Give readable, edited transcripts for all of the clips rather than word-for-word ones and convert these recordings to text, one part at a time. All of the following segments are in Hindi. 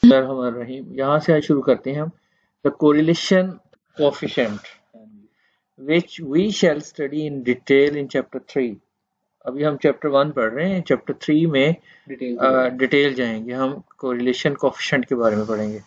रहीम यहाँ से आज शुरू करते हैं हम the correlation coefficient which we shall study in detail in chapter 3। अभी हम चैप्टर 1 पढ़ रहे हैं, चैप्टर 3 में डिटेल जाएंगे, हम कोरिलेशन कोफिशिएंट के बारे में पढ़ेंगे।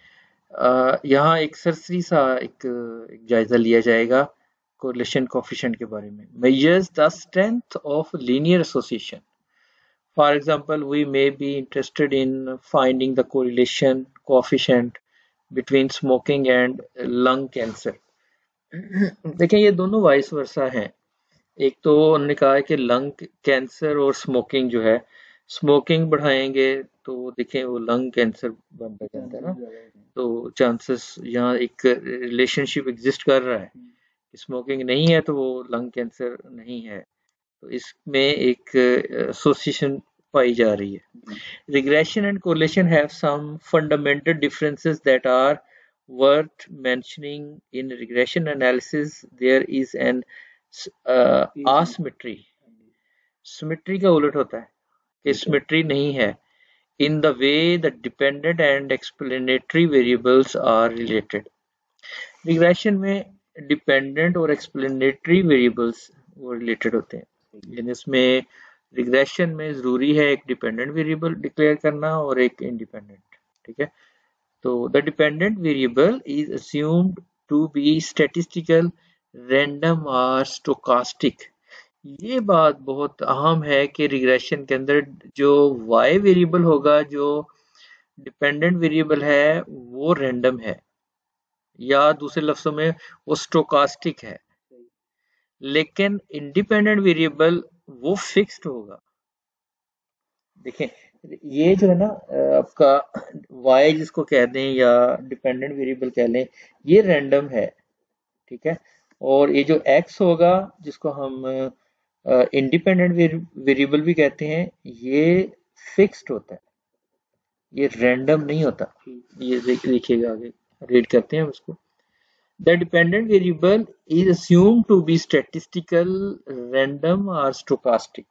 यहाँ एक सरसरी सा एक जायजा लिया जाएगा कोरिलेशन कोफिशिएंट के बारे में। Measures the strength of linear association. For example, we may be interested in finding the correlation coefficient between smoking and lung cancer. देखें, ये दोनों वाइस वर्सा हैं। एक तो उन्होंने कहा है कि लंग कैंसर और स्मोकिंग जो है, स्मोकिंग बढ़ाएंगे तो देखें वो लंग कैंसर बनता जाता है ना, तो चांसेस यहाँ एक रिलेशनशिप एग्जिस्ट कर रहा है। स्मोकिंग नहीं है तो वो लंग कैंसर नहीं है, तो इसमें एक एसोसिएशन पाई जा रही है। Regression and correlation have some fundamental differences that are worth mentioning. In regression analysis, there is an asymmetry. Symmetry का उलट होता है कि symmetry नहीं है in the way the dependent and explanatory variables are related. Regression में dependent और explanatory variables वो related होते हैं, लेकिन इसमें रिग्रेशन में जरूरी है एक डिपेंडेंट वेरिएबल डिक्लेयर करना और एक इंडिपेंडेंट। ठीक है, तो the dependent variable is assumed to be statistical, random और स्टोकास्टिक। ये बात बहुत अहम है कि रिग्रेशन के अंदर जो y वेरिएबल होगा, जो डिपेंडेंट वेरिएबल है, वो रैंडम है, या दूसरे लफ्जों में वो स्टोकास्टिक है, लेकिन इंडिपेंडेंट वेरिएबल वो फिक्स्ड होगा। देखें, ये जो है ना आपका y जिसको कह दें या डिपेंडेंट वेरिएबल कह लें, ये रैंडम है। ठीक है, और ये जो x होगा जिसको हम इंडिपेंडेंट वेरिएबल भी कहते हैं, ये फिक्स्ड होता है, ये रैंडम नहीं होता। ये देखिएगा, आगे रीड करते हैं उसको। The dependent variable is assumed to be statistical, random or stochastic.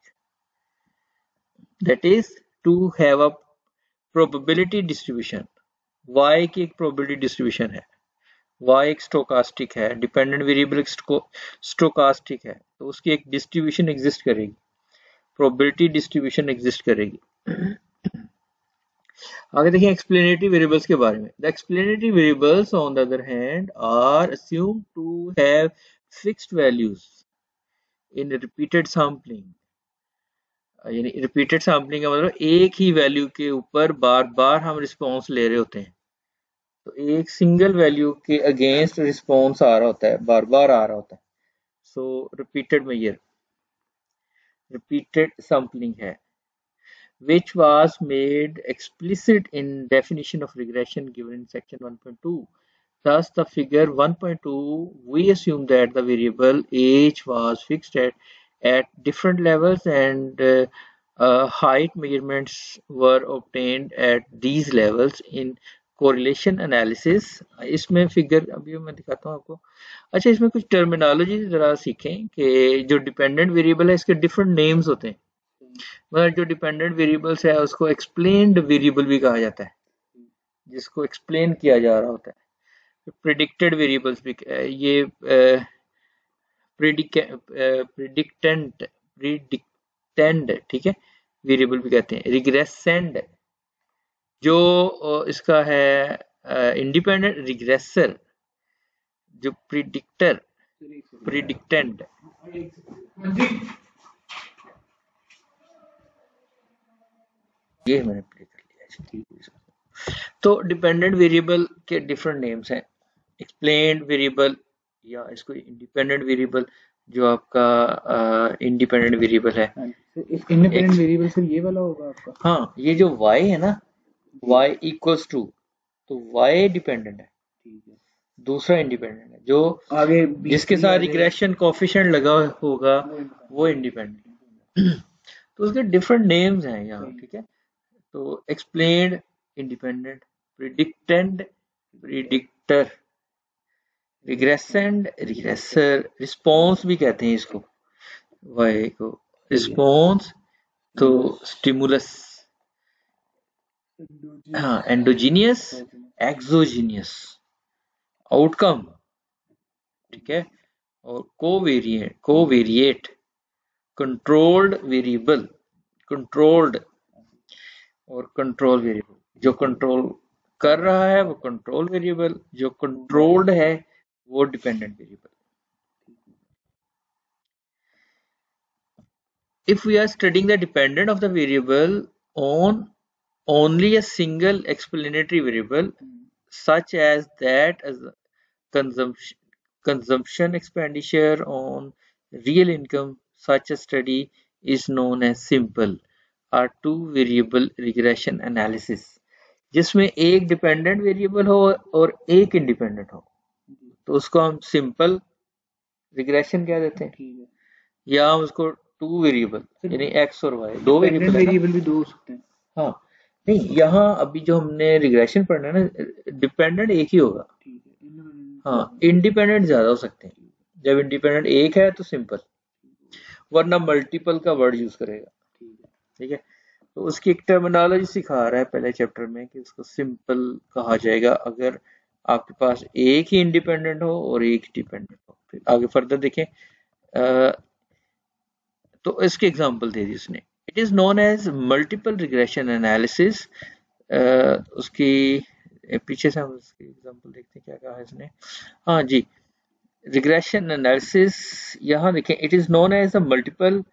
That is to have a probability distribution. Y की एक probability distribution है, y एक stochastic है, dependent variable एक stochastic है, तो उसकी एक distribution exist करेगी, probability distribution exist करेगी। आगे देखिए एक्सप्लेनेटरी वेरिएबल्स के बारे में। The explanatory variables on the other hand are assumed to have fixed values in repeated sampling. यानी रिपीटेड सैंपलिंग का मतलब एक ही वैल्यू के ऊपर बार बार हम रिस्पॉन्स ले रहे होते हैं, तो एक सिंगल वैल्यू के अगेंस्ट रिस्पॉन्स आ रहा होता है, बार बार आ रहा होता है, सो रिपीटेड में ये रिपीटेड सैंपलिंग है, which was made explicit in definition of regression given in section 1.2. Thus, the figure 1.2, we assume that the variable age was fixed at different levels and height measurements were obtained at these levels in correlation analysis. इसमें फिगर अभी मैं दिखाता हूँ आपको। अच्छा, इसमें कुछ टर्मिनोलॉजी जरा सीखें कि जो डिपेंडेंट वेरिएबल है इसके डिफरेंट नेम्स होते हैं, मगर जो डिपेंडेंट वेरिएबल्स है उसको एक्सप्लेन्ड वेरिएबल भी कहा जाता है, जिसको एक्सप्लेन किया जा रहा होता है। प्रेडिक्टेड वेरिएबल्स भी, ये प्रेडिक्टेंड ठीक है वेरिएबल भी कहते हैं। रिग्रेसेंड जो इसका है इंडिपेंडेंट, रिग्रेसर जो प्रिडिक्टर, प्रिडिक्टेंड। ये मैंने प्ले कर लिया। तो डिपेंडेंट वेरिएबल के डिफरेंट नेम्स हैं, एक्सप्लेन्ड वेरिएबल या इसको इंडिपेंडेंट वेरिएबल, जो आपका इंडिपेंडेंट वेरिएबल है। इंडिपेंडेंट वेरिएबल से ये वाला होगा आपका। हाँ, ये जो y है ना, y इक्वल्स टू, तो y डिपेंडेंट है, दूसरा इंडिपेंडेंट है, जो आगे जिसके साथ रिग्रेशन कोएफिशिएंट लगा होगा वो इंडिपेंडेंट। तो उसके डिफरेंट नेम्स हैं यहाँ। ठीक है, तो explained, independent, predictand, predictor, regressand, regressor, response भी कहते हैं इसको, वाई को रिस्पॉन्स, तो स्टिमुलस, हाँ, एंडोजीनियस, एक्सोजीनियस आउटकम, ठीक है, और कोवेरिएट, कंट्रोल्ड वेरिएबल, कंट्रोल्ड और कंट्रोल वेरिएबल। जो कंट्रोल कर रहा है वो कंट्रोल वेरिएबल, जो कंट्रोल्ड है वो dependent variable. If we are studying the dependent of the variable on only a single explanatory variable, such as that as consumption expenditure on real income, such a study is known as simple or two variable regression analysis, जिसमें एक डिपेंडेंट वेरिएबल हो और एक इंडिपेंडेंट हो, तो उसको हम सिंपल रिग्रेशन कह देते हैं, या हम उसको टू वेरिएबल यानी एक्स और वाई, दो वेरिएबल भी दो हो सकते हैं। हाँ, नहीं, यहाँ अभी जो हमने रिग्रेशन पढ़ना है ना, डिपेंडेंट एक ही होगा। हाँ, इंडिपेंडेंट ज्यादा हो सकते हैं। जब इंडिपेंडेंट एक है तो सिंपल, वरना मल्टीपल का वर्ड यूज करेगा, ठीक है। तो उसकी एक टर्मिनोलॉजी सिखा रहा है पहले चैप्टर में कि उसको सिंपल कहा जाएगा अगर आपके पास एक ही इंडिपेंडेंट हो और एक डिपेंडेंट हो। फिर आगे फर्दर देखें, तो इसके एग्जांपल दे दी उसने। It is known as multiple regression analysis. उसकी पीछे से हम उसकी एग्जांपल देखते हैं क्या कहा है इसने। हाँ जी, रिग्रेशन एनालिसिस यहाँ देखें, it is known as a multiple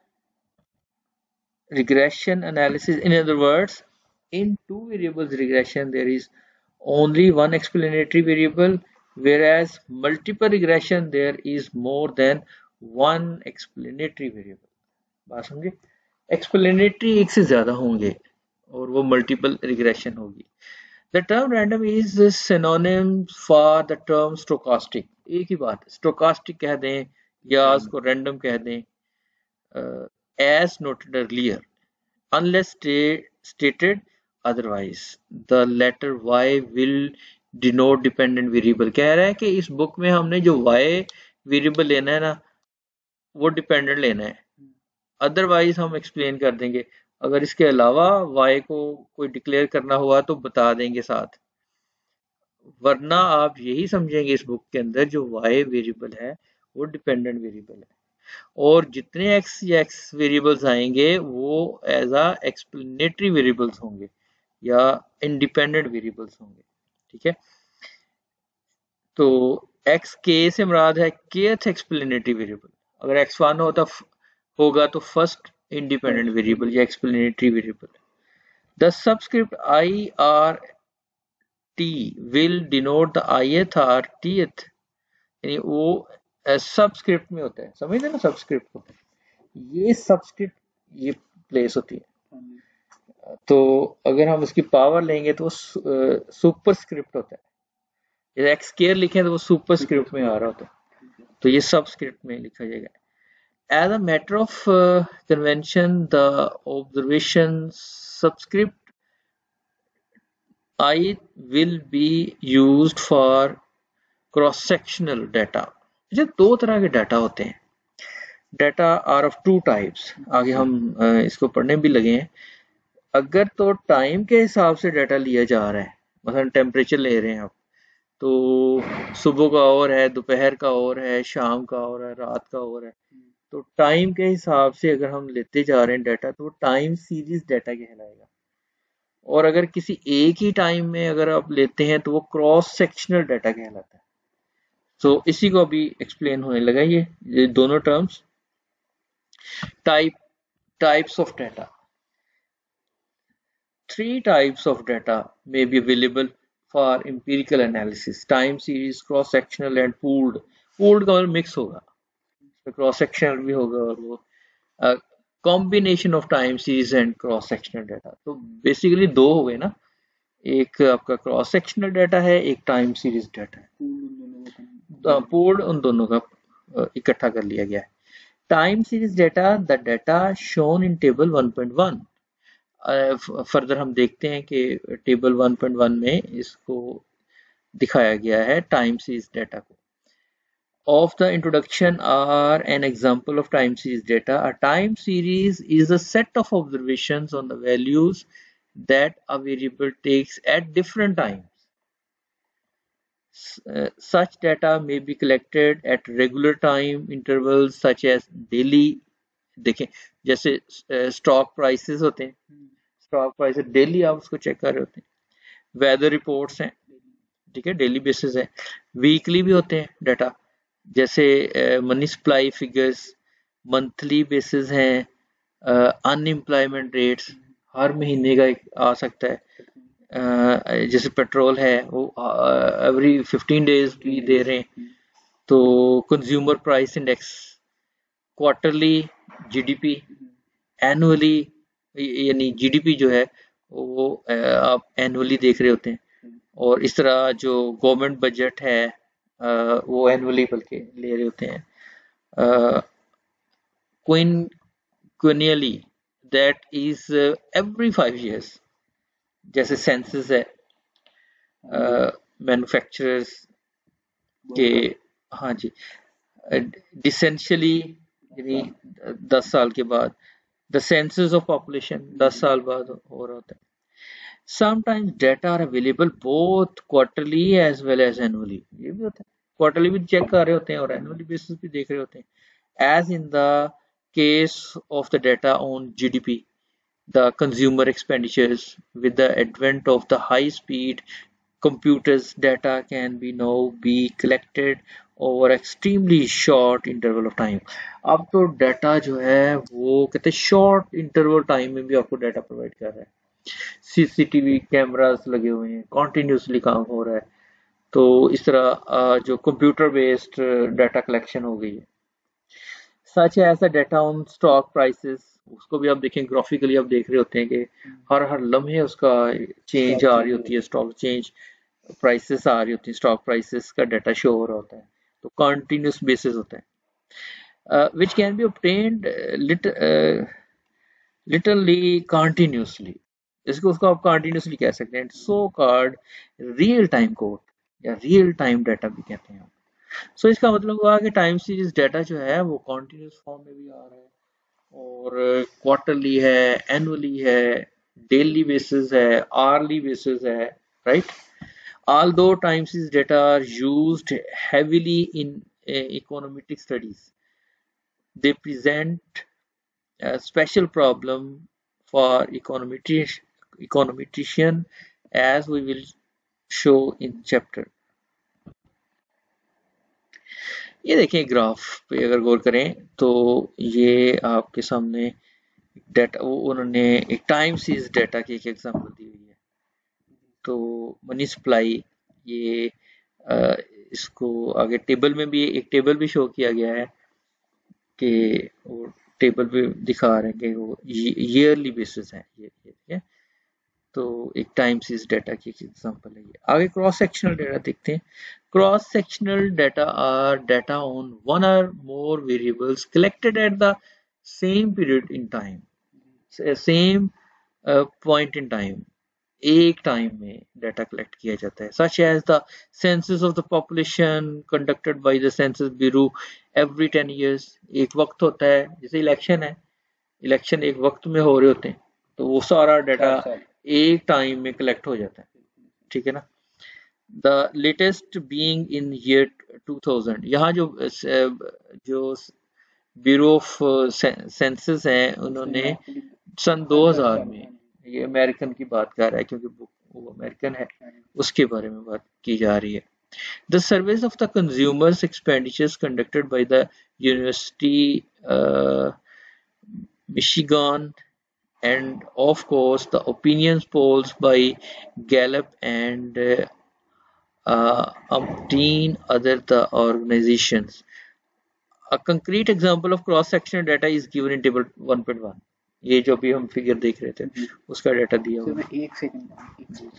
regression analysis. In other words, in two variables regression there is only one explanatory variable, whereas multiple regression there is more than one explanatory variable. बात समझे, एक्सप्लेनेटरी एक से ज्यादा होंगे और वो मल्टीपल रिग्रेशन होगी। The term random is synonym for the term stochastic. एक ही बात, स्टोकास्टिक कह दें या उसको रैंडम कह दें, as noted earlier, unless stated otherwise, the letter y will denote dependent variable। कह रहा है कि इस बुक में हमने जो y वेरिएबल लेना है ना, वो डिपेंडेंट लेना है, अदरवाइज हम एक्सप्लेन कर देंगे। अगर इसके अलावा y को कोई डिक्लेयर करना हुआ तो बता देंगे साथ, वरना आप यही समझेंगे इस बुक के अंदर जो y वेरिएबल है वो डिपेंडेंट वेरिएबल है, और जितने x या x वेरिएबल्स आएंगे वो एज अ एक्सप्लेनेटरी वेरिएबल्स होंगे या इंडिपेंडेंट वेरिएबल्स होंगे, ठीक है। तो x k से मुराद है kth एक्सप्लेनेटरी वेरिएबल। अगर x1 होगा तो फर्स्ट इंडिपेंडेंट वेरिएबल या explanatory variable. The subscript i or t will denote the ith or tth, यानी वो सबस्क्रिप्ट में होता है, समझते ना सबस्क्रिप्ट को, ये सबस्क्रिप्ट ये प्लेस होती है। तो अगर हम उसकी पावर लेंगे तो सुपर स्क्रिप्ट होता है, जैसे एक्स केयर लिखें तो वो सुपर स्क्रिप्ट में आ रहा होता है, तो ये सबस्क्रिप्ट में लिखा जाएगा। As a matter of convention, the observation subscript I will be used for cross-sectional data। अच्छा, दो तरह के डाटा होते हैं, data are of two types. आगे हम इसको पढ़ने भी लगे हैं। अगर तो टाइम के हिसाब से डाटा लिया जा रहा है, मतलब टेम्परेचर ले रहे हैं आप, तो सुबह का और है, दोपहर का और है, शाम का और है, रात का और है, तो टाइम के हिसाब से अगर हम लेते जा रहे हैं डाटा तो टाइम सीरीज डाटा कहलाएगा। और अगर किसी एक ही टाइम में अगर आप लेते हैं तो वो क्रॉस सेक्शनल डाटा कहलाता है। तो इसी को अभी एक्सप्लेन होने लगा ये दोनों terms. Types of data, 3 types of data may be available for empirical analysis: time series, cross sectional and pooled। pooled का मतलब मिक्स होगा, क्रॉस सेक्शनल भी होगा और वो combination of time series and cross sectional data. तो बेसिकली दो हो गए ना, एक आपका क्रॉस सेक्शनल डाटा है, एक टाइम सीरीज डाटा है। पूल्ड उन दोनों का इकट्ठा कर लिया गया है। Time series data, the data shown in table 1.1। Further हम देखते हैं कि टेबल 1.1 में इसको दिखाया गया है टाइम सीरीज डाटा को। Of the introduction are an example of time series data. A time series is a set of observations on the values that a variable takes at different times. Such data may be collected at regular time intervals such as daily. देखें जैसे स्टॉक प्राइसेस होते हैं, स्टॉक प्राइसेस डेली आप उसको चेक कर रहे होते हैं, वेदर रिपोर्ट्स हैं, ठीक है, डेली बेसिस है, वीकली भी होते हैं डाटा, जैसे money supply figures, monthly basis हैं, अनएम्प्लॉयमेंट रेट्स हर महीने का एक आ सकता है, जैसे पेट्रोल है वो एवरी 15 डेज भी दे रहे हैं, तो consumer price index, quarterly GDP, annually, यानी जीडीपी जो है वो आप एनुअली देख रहे होते हैं, और इस तरह जो गवर्नमेंट बजट है वो एनुअली बल्कि ले रहे होते हैं, quinquennially that is every 5 years, जैसे सेंसस है मैन्युफैक्चरर्स के, हाँ जी, डिसेंशली यानी 10 साल के बाद, द सेंसस ऑफ पॉपुलेशन 10 साल बाद हो रहा होता है। Sometimes data are available both quarterly as well as annually, ये भी होता है, क्वार्टरली भी चेक कर रहे होते हैं और एनुअली बेसिस भी देख रहे होते हैं, as in the case of the data on GDP, the consumer expenditures. With the advent of the high speed computers, data can be now be collected over extremely short interval of time. अब तो डाटा जो है वो कहते हैं शॉर्ट इंटरवल टाइम में भी आपको डाटा प्रोवाइड कर रहा है, सीसीटीवी कैमरास लगे हुए हैं, कॉन्टिन्यूसली काम हो रहा है, तो इस तरह जो कंप्यूटर बेस्ड डाटा कलेक्शन हो गई है। सच है ऐसा डाटा ऑन स्टॉक प्राइसेस, उसको भी आप देखें ग्राफिकली, आप देख रहे होते हैं कि हर लम्हे उसका चेंज आ रही होती है, स्टॉक चेंज प्राइसेस आ रही होती है, स्टॉक प्राइसेस का डाटा शो हो रहा होता है, तो कंटिन्यूस बेसिस होता है, which can be obtained literally continuously, इसको उसको आप कंटिन्यूसली कह सकते हैं, so called real time code या रियल टाइम डाटा भी कहते हैं। सो इसका मतलब हुआ कि टाइम सीरीज डाटा जो है वो कॉन्टिन्यूस फॉर्म में भी आ रहा है, और क्वार्टरली है, एनुअली है, डेली बेसिस है, आरली बेसिस है, right. Although time series data are used heavily in econometric studies, they present a special problem for econometrician, as we will show in chapter। ये देखें ग्राफ पे अगर गौर करें तो ये आपके सामने डाटा, उन्होंने एक टाइम सीरीज डाटा की एक एग्जांपल दी हुई है, तो मनी सप्लाई, ये इसको आगे टेबल में भी एक टेबल भी शो किया गया है कि वो टेबल पे दिखा रहे हैं कि वो ईयरली बेसिस है, ये ठीक है, तो एक टाइम सीरीज डाटा की एग्जांपल है ये। आगे क्रॉस सेक्शनल डाटा देखते हैं। Cross sectional data are data on one or more variables collected at the same period in time, same point in time, एक टाइम में डाटा कलेक्ट किया जाता है, such as the census of the population conducted by the census bureau every 10 years। एक वक्त होता है, जैसे इलेक्शन है, इलेक्शन एक वक्त में हो रहे होते हैं, तो वो सारा डाटा एक टाइम में कलेक्ट हो जाता है, ठीक है ना। The latest being in year 2000, यहाँ जो ब्यूरो ऑफ सेंसस है, उन्होंने सन 2000 में, ये अमेरिकन की बात कर रहा है क्योंकि वो अमेरिकन है, उसके बारे में बात की जा रही है। The surveys of the consumers expenditures conducted by the University Michigan, and of course the opinions polls by Gallup and umpteen other the organizations. A concrete example of cross-sectional data is given in table 1.1। ये जो भी हम फिगर देख रहे थे उसका डाटा दिया हुआ है। एक सेकंड,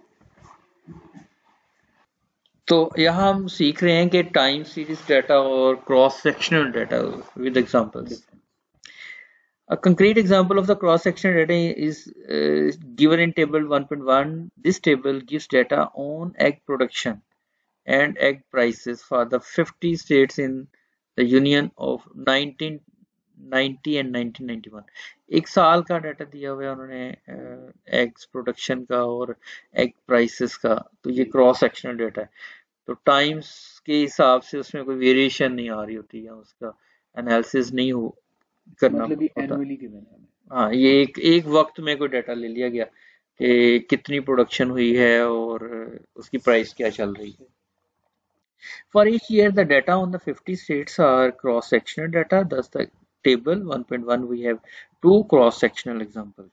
तो यहाँ हम सीख रहे हैं कि टाइम सीरीज डाटा और cross sectional data with examples. A concrete example of the cross-sectional data is given in table 1.1. This table gives data on egg production and egg prices for the 50 states in the Union of 19 90 and 1991, एक साल का डाटा दिया हुआ है उन्होंने एग्स प्रोडक्शन का और एग प्राइसेस का। तो ये क्रॉस सेक्शनल डाटा है, तो टाइम्स के हिसाब से उसमें कोई वेरिएशन नहीं आ रही होती, या उसका एनालिसिस नहीं हो करना मतलब ये होता। एनुअली गिवन है। हाँ, ये एक वक्त में कोई डाटा ले लिया गया कि कितनी प्रोडक्शन हुई है और उसकी प्राइस क्या चल रही है। For each year, the data on the 50 states are cross-sectional data. Thus, the table 1.1 we have two cross-sectional examples.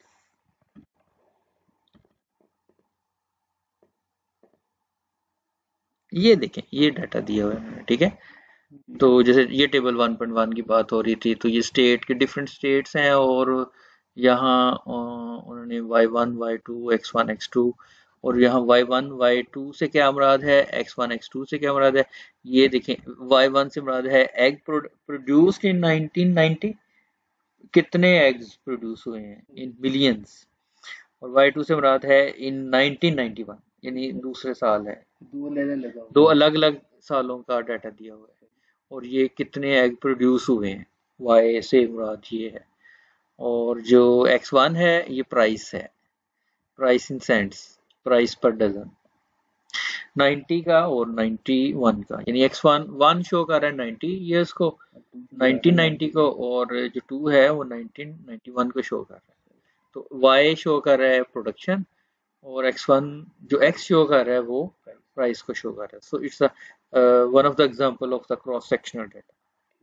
ये देखें, ये डाटा दिया हुआ है मैंने, ठीक है। तो जैसे ये टेबल 1.1 की बात हो रही थी, तो ये स्टेट के डिफरेंट स्टेट्स हैं, और यहाँ उन्होंने y1 y2 x1 x2, और यहाँ y1 y2 से क्या मुराद है, x1 x2 से क्या मुराद है। ये देखें, y1 से मुराद है एग प्रोड्यूस्ड इन 1990, कितने एग्स प्रोड्यूस हुए हैं इन मिलियंस, और y2 से मुराद है इन 1991, यानी दूसरे साल है। दो अलग अलग सालों का डाटा दिया हुआ है, और ये कितने एग प्रोड्यूस हुए हैं, y से मुराद ये है। और जो x1 है ये प्राइस है, price in cents, price per dozen 90 का और 91 का, यानी x1 1 शो कर रहा है 90 ईयर्स को, 1990 को, और जो 2 है वो 1991 को शो कर रहा है। तो y शो कर रहा है प्रोडक्शन, और x1 जो x शो कर रहा है वो प्राइस को शो कर रहा है। So it's one of the example of the cross sectional data.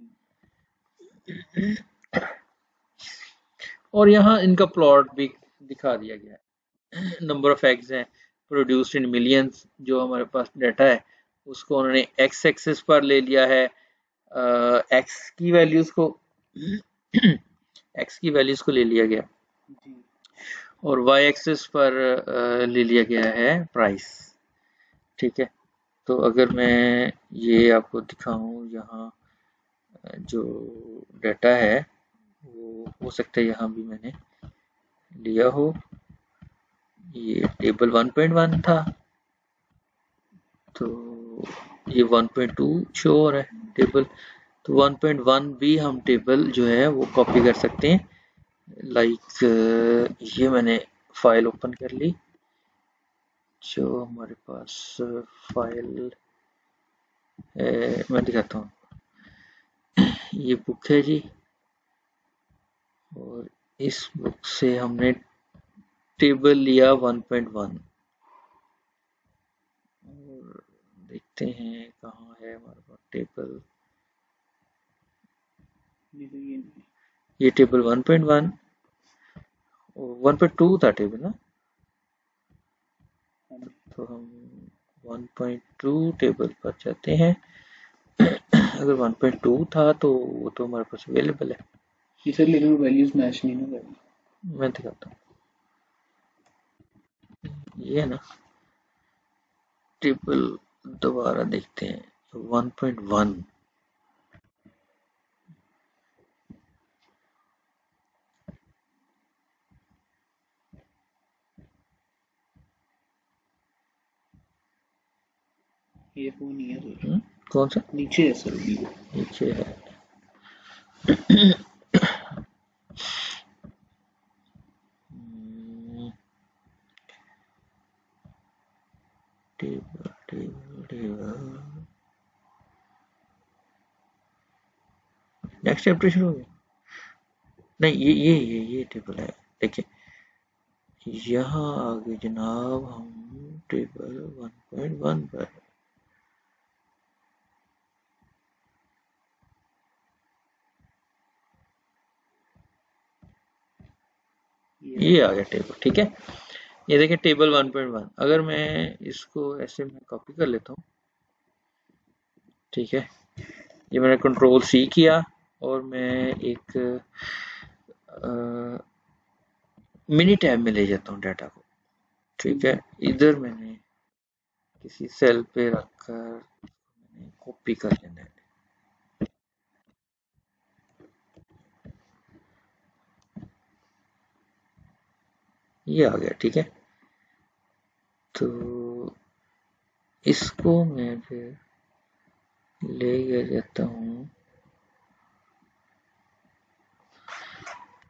और यहाँ इनका प्लॉट भी दिखा दिया गया है। नंबर ऑफ एग्स हैं प्रोड्यूस्ड इन मिलियंस, जो हमारे पास डाटा है उसको उन्होंने एक्स एक्सिस पर ले लिया है, एक्स की वैल्यूज को एक्स की वैल्यूज को ले लिया गया, और वाई एक्सिस पर ले लिया गया है प्राइस, ठीक है। तो अगर मैं ये आपको दिखाऊं, यहाँ जो डाटा है वो हो सकता है यहाँ भी मैंने लिया हो, ये टेबल 1.1 था, तो ये 1.2 शो हो रहा है टेबल, तो 1.1 भी हम टेबल जो है वो कॉपी कर सकते हैं। लाइक ये मैंने फाइल ओपन कर ली, जो हमारे पास फाइल है, मैं दिखाता हूँ। ये बुक है जी, और इस बुक से हमने टेबल लिया 1.1, और देखते हैं कहाँ है हमारे पास टेबल। ये टेबल 1.1 और 1.2 था टेबल ना, तो हम 1.2 टेबल पर जाते हैं। अगर 1.2 था तो वो तो हमारे पास अवेलेबल है। लेकिन वैल्यूज मैच नहीं ना, मैं दिखाता हूँ, ये है ना टेबल, दोबारा देखते हैं 1.1, ये फोन नहीं है सर, कौन सा नीचे है सर, नीचे है। Table table table, next chapter शुरू हो गया, नहीं ये टेबल है, देखिए यहाँ आगे जनाब हम टेबल 1.1 पर, ये आ गया टेबल, ठीक है। ये देखिए टेबल 1.1, अगर मैं इसको ऐसे में कॉपी कर लेता हूँ, ठीक है, ये मैंने कंट्रोल सी किया, और मैं एक मिनी टैब में ले जाता हूँ डाटा को, ठीक है। इधर मैंने किसी सेल पे रखकर कॉपी कर लेना है, ये आ गया, ठीक है। तो इसको मैं फिर ले जाता हूँ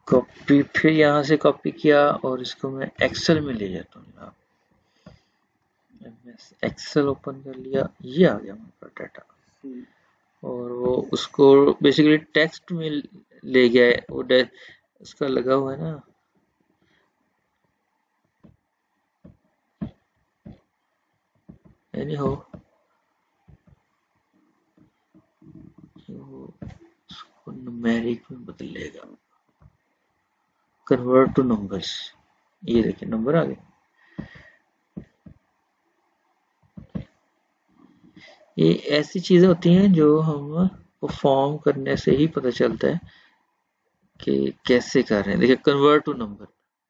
कॉपी, फिर यहाँ से कॉपी किया और इसको मैं एक्सेल में ले जाता हूँ। आप एक्सेल ओपन कर लिया, ये आ गया मेरे पास डाटा, और वो उसको बेसिकली टेक्स्ट में ले गया है, वो उसका लगा हुआ है ना, एनी हो उसको न्यूमेरिक में बदल लेगा, कन्वर्ट टू नंबर्स। ये देखिए नंबर आ गए। ये ऐसी चीजें होती हैं जो हम परफॉर्म करने से ही पता चलता है कि कैसे कर रहे हैं। देखिए कन्वर्ट टू नंबर,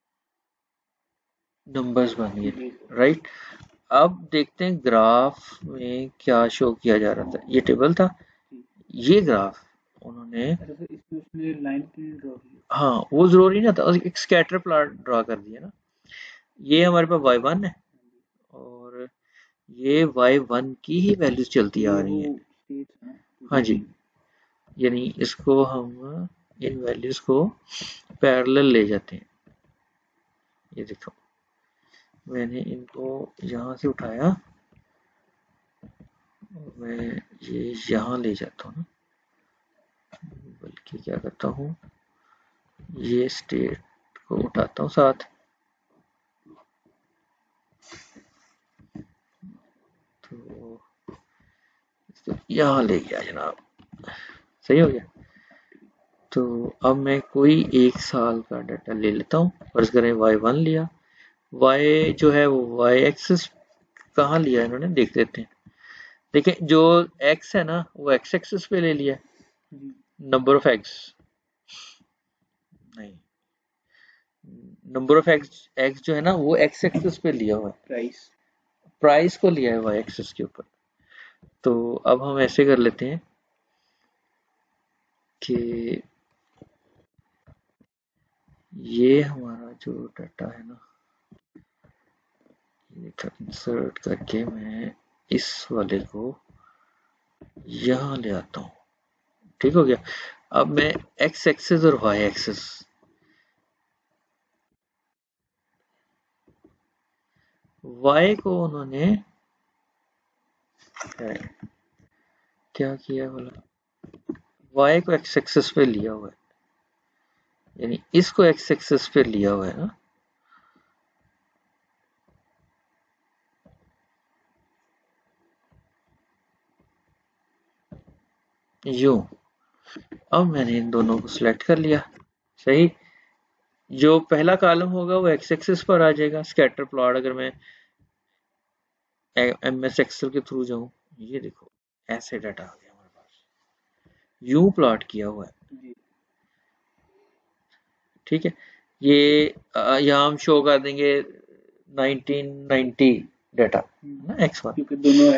नंबर्स बन गए, राइट। अब देखते हैं ग्राफ में क्या शो किया जा रहा था। ये टेबल था, ये ग्राफ उन्होंने, इसमें लाइन ड्रॉ की, हाँ वो जरूरी ना था, एक स्कैटर प्लॉट ड्रॉ कर दिया ना। ये हमारे पास y1 है और ये y1 की ही वैल्यूज चलती आ रही है। हाँ जी, यानी इसको हम इन वैल्यूज को पैरेलल ले जाते हैं। ये देखो मैंने इनको यहाँ से उठाया और मैं ये यहाँ ले जाता हूँ ना, बल्कि क्या करता हूँ, ये स्टेट को उठाता हूँ साथ, तो यहाँ ले गया जनाब, सही हो गया। तो अब मैं कोई एक साल का डाटा ले लेता हूँ। फर्ज करें y1 लिया, y जो है वो y एक्सिस कहाँ लिया इन्होंने देख लेते हैं। देखिए जो x है ना वो x एक्सिस पे ले लिया, नंबर ऑफ x नहीं, नंबर ऑफ x जो है ना वो x एक्सिस पे लिया हुआ है, प्राइस को लिया है y एक्सिस के ऊपर। तो अब हम ऐसे कर लेते हैं कि ये हमारा जो डाटा है ना, इंसर्ट करके मैं इस वाले को यहाँ ले आता हूँ, ठीक हो गया। अब मैं x एक्सिस और y एक्सिस, y को उन्होंने क्या किया बोला, y को x एक्सिस पे लिया हुआ है, यानी इसको x एक्सिस पे लिया हुआ है ना, यूं। अब मैंने इन दोनों को सिलेक्ट कर लिया, सही। जो पहला कॉलम होगा वो x एक्सिस पर आ जाएगा, स्कैटर प्लॉट अगर मैं MS एक्सेल के थ्रू जाऊं, ये देखो ऐसे डाटा आ गया हमारे पास, यूं प्लॉट किया हुआ है, ठीक है। ये यहाँ हम शो कर देंगे 1990 डाटा ना x1, क्योंकि दोनों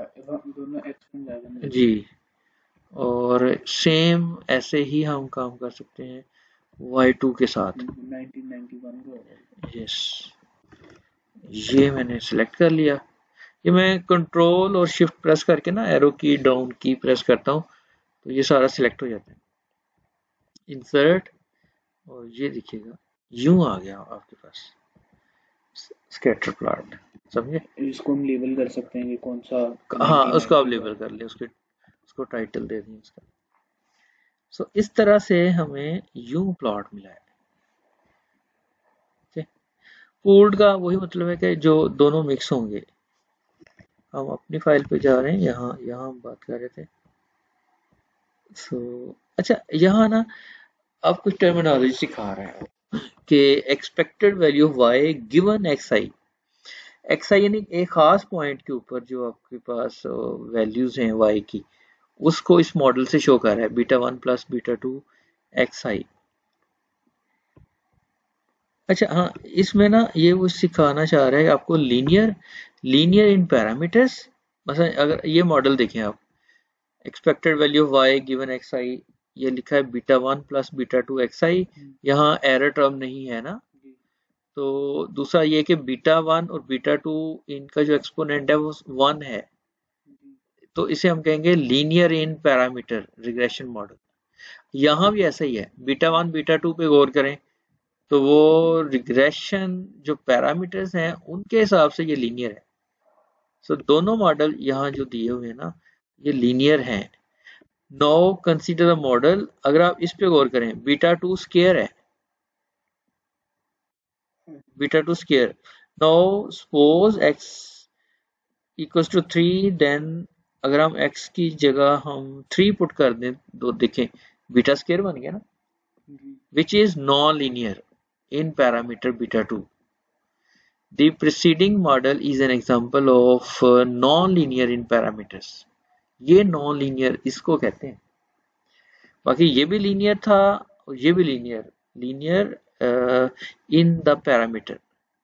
x1 जी। और सेम ऐसे ही हम काम कर सकते हैं y2 के साथ, 1991 यस। ये मैंने सिलेक्ट कर लिया, ये मैं कंट्रोल और शिफ्ट प्रेस करके ना एरो की डाउन की प्रेस करता हूँ तो ये सारा सिलेक्ट हो जाता है, इंसर्ट, और ये दिखेगा यूं आ गया आपके पास स्कैटर प्लॉट, समझे। इसको हम लेबल कर सकते हैं कि कौन सा, हाँ उसको आप लेबल कर ले, उसको टाइटल दे दें इसका। सो इस तरह से हमें यूं प्लॉट मिला है, ठीक है। पूल्ड का वही मतलब है कि जो दोनों मिक्स होंगे। हम अपनी फाइल पे जा रहे हैं, यहाँ यहाँ हम बात कर रहे थे। सो अच्छा, यहाँ ना अब कुछ टर्मिनोलॉजी सिखा रहा है कि expected value of y given xi, xi यानी एक खास पॉइंट के ऊपर जो आपके पास वैल्यूज हैं y की, उसको इस मॉडल से शो कर रहा है, β1 प्लस β2 xi। अच्छा हाँ, इसमें ना ये वो सिखाना चाह रहा है आपको लीनियर इन पैरामीटर्स। मतलब अगर ये मॉडल देखें आप, expected value of y given xi, ये लिखा है β1 प्लस β2 xi, यहाँ एरर टर्म नहीं है ना। तो दूसरा ये कि β1 और β2 इनका जो एक्सपोनेंट है वो 1 है, तो इसे हम कहेंगे linear in parameter regression model. यहाँ भी ऐसा ही है, बीटा 1 बीटा 2 पे गौर करें तो वो रिग्रेशन जो पैरामीटर्स हैं उनके हिसाब से ये लीनियर है। सो दोनों मॉडल यहाँ जो दिए हुए हैं ना ये लीनियर हैं। नाउ कंसीडर द मॉडल, अगर आप इस पे गौर करें बीटा 2 स्क्वायर है, beta 2 square. Now suppose x equals to 3, then अगर हम x की जगह हम 3 पुट कर दें तो देखें बीटा स्क्वायर बन गया ना, which is non-linear in parameter beta 2. The preceding model is an example of non-linear in parameters. ये non-linear इसको कहते हैं। बाकी ये भी linear था और ये भी linear in the parameter.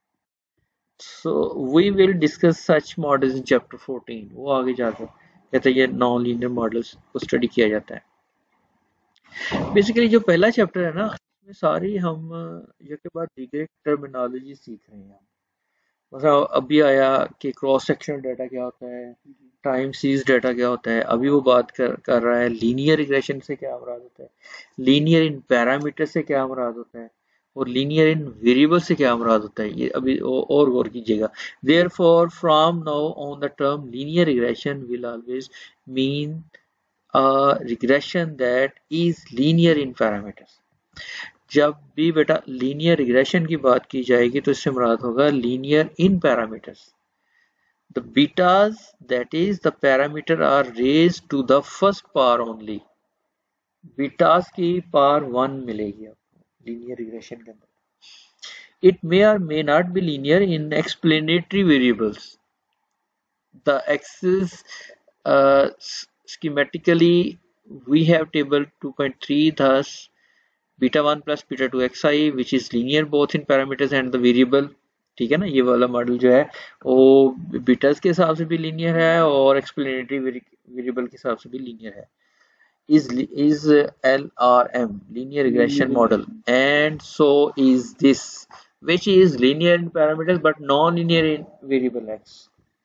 So we will discuss such models in chapter 14. वो आगे जाकर कहते हैं ये non-linear models को स्टडी किया जाता है। बेसिकली जो पहला चैप्टर है ना इसमें सारी हम ये के बाद डिग्री टर्मिनोलॉजी सीख रहे हैं। मतलब अभी आया कि क्रॉस सेक्शनल डाटा क्या होता है, टाइम सीरीज डाटा क्या होता है, अभी वो बात कर रहा है लीनियर रिग्रेशन से क्या मुराद होता है, लीनियर इन पैरामीटर से क्या मुराद होता है, और लीनियर इन वेरिएबल से क्या मुराद होता है, ये अभी और गौर कीजिएगा। Therefore from now on the term linear regression will always mean a regression that is linear in parameters. जब भी बेटा लीनियर रिग्रेशन की बात की जाएगी तो इससे मुराद होगा linear in parameters. The betas that is the parameter are raised to the first power only. Betas की पावर 1 मिलेगी आपको लीनियर रिग्रेशन के अंदर। It may or may not be linear in explanatory variables. The axis schematically we have table 2.3 thus beta 1 plus beta 2 xi which is linear both in parameters and the variable। ठीक है ना, ये वाला मॉडल जो है वो बीटास के हिसाब से भी लीनियर है और एक्सप्लेनेटरी वेरिएबल के हिसाब से भी लीनियर है। is LRM linear regression model and so is this which is linear in parameters but non-linear in variable x।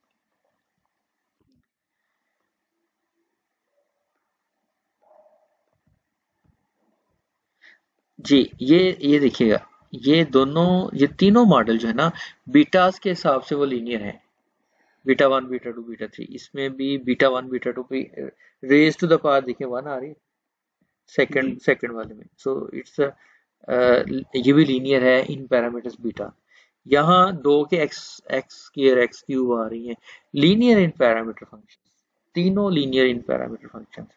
जी ये देखिएगा, ये तीनों मॉडल जो है ना बीटास के हिसाब से वो लीनियर है। बीटा 1 बीटा 2 बीटा 3, इसमें भी बीटा 1 बीटा 2 पे रेज टू द पावर देखिए 1 आ रही है सेकंड वाले में। सो इट्स ये भी लीनियर है इन पैरामीटर्स बीटा। यहाँ 2 के एक्स स्क्वायर एक्स क्यूब आ रही है, लीनियर इन पैरामीटर फंक्शन, तीनों लीनियर इन पैरामीटर फंक्शन है।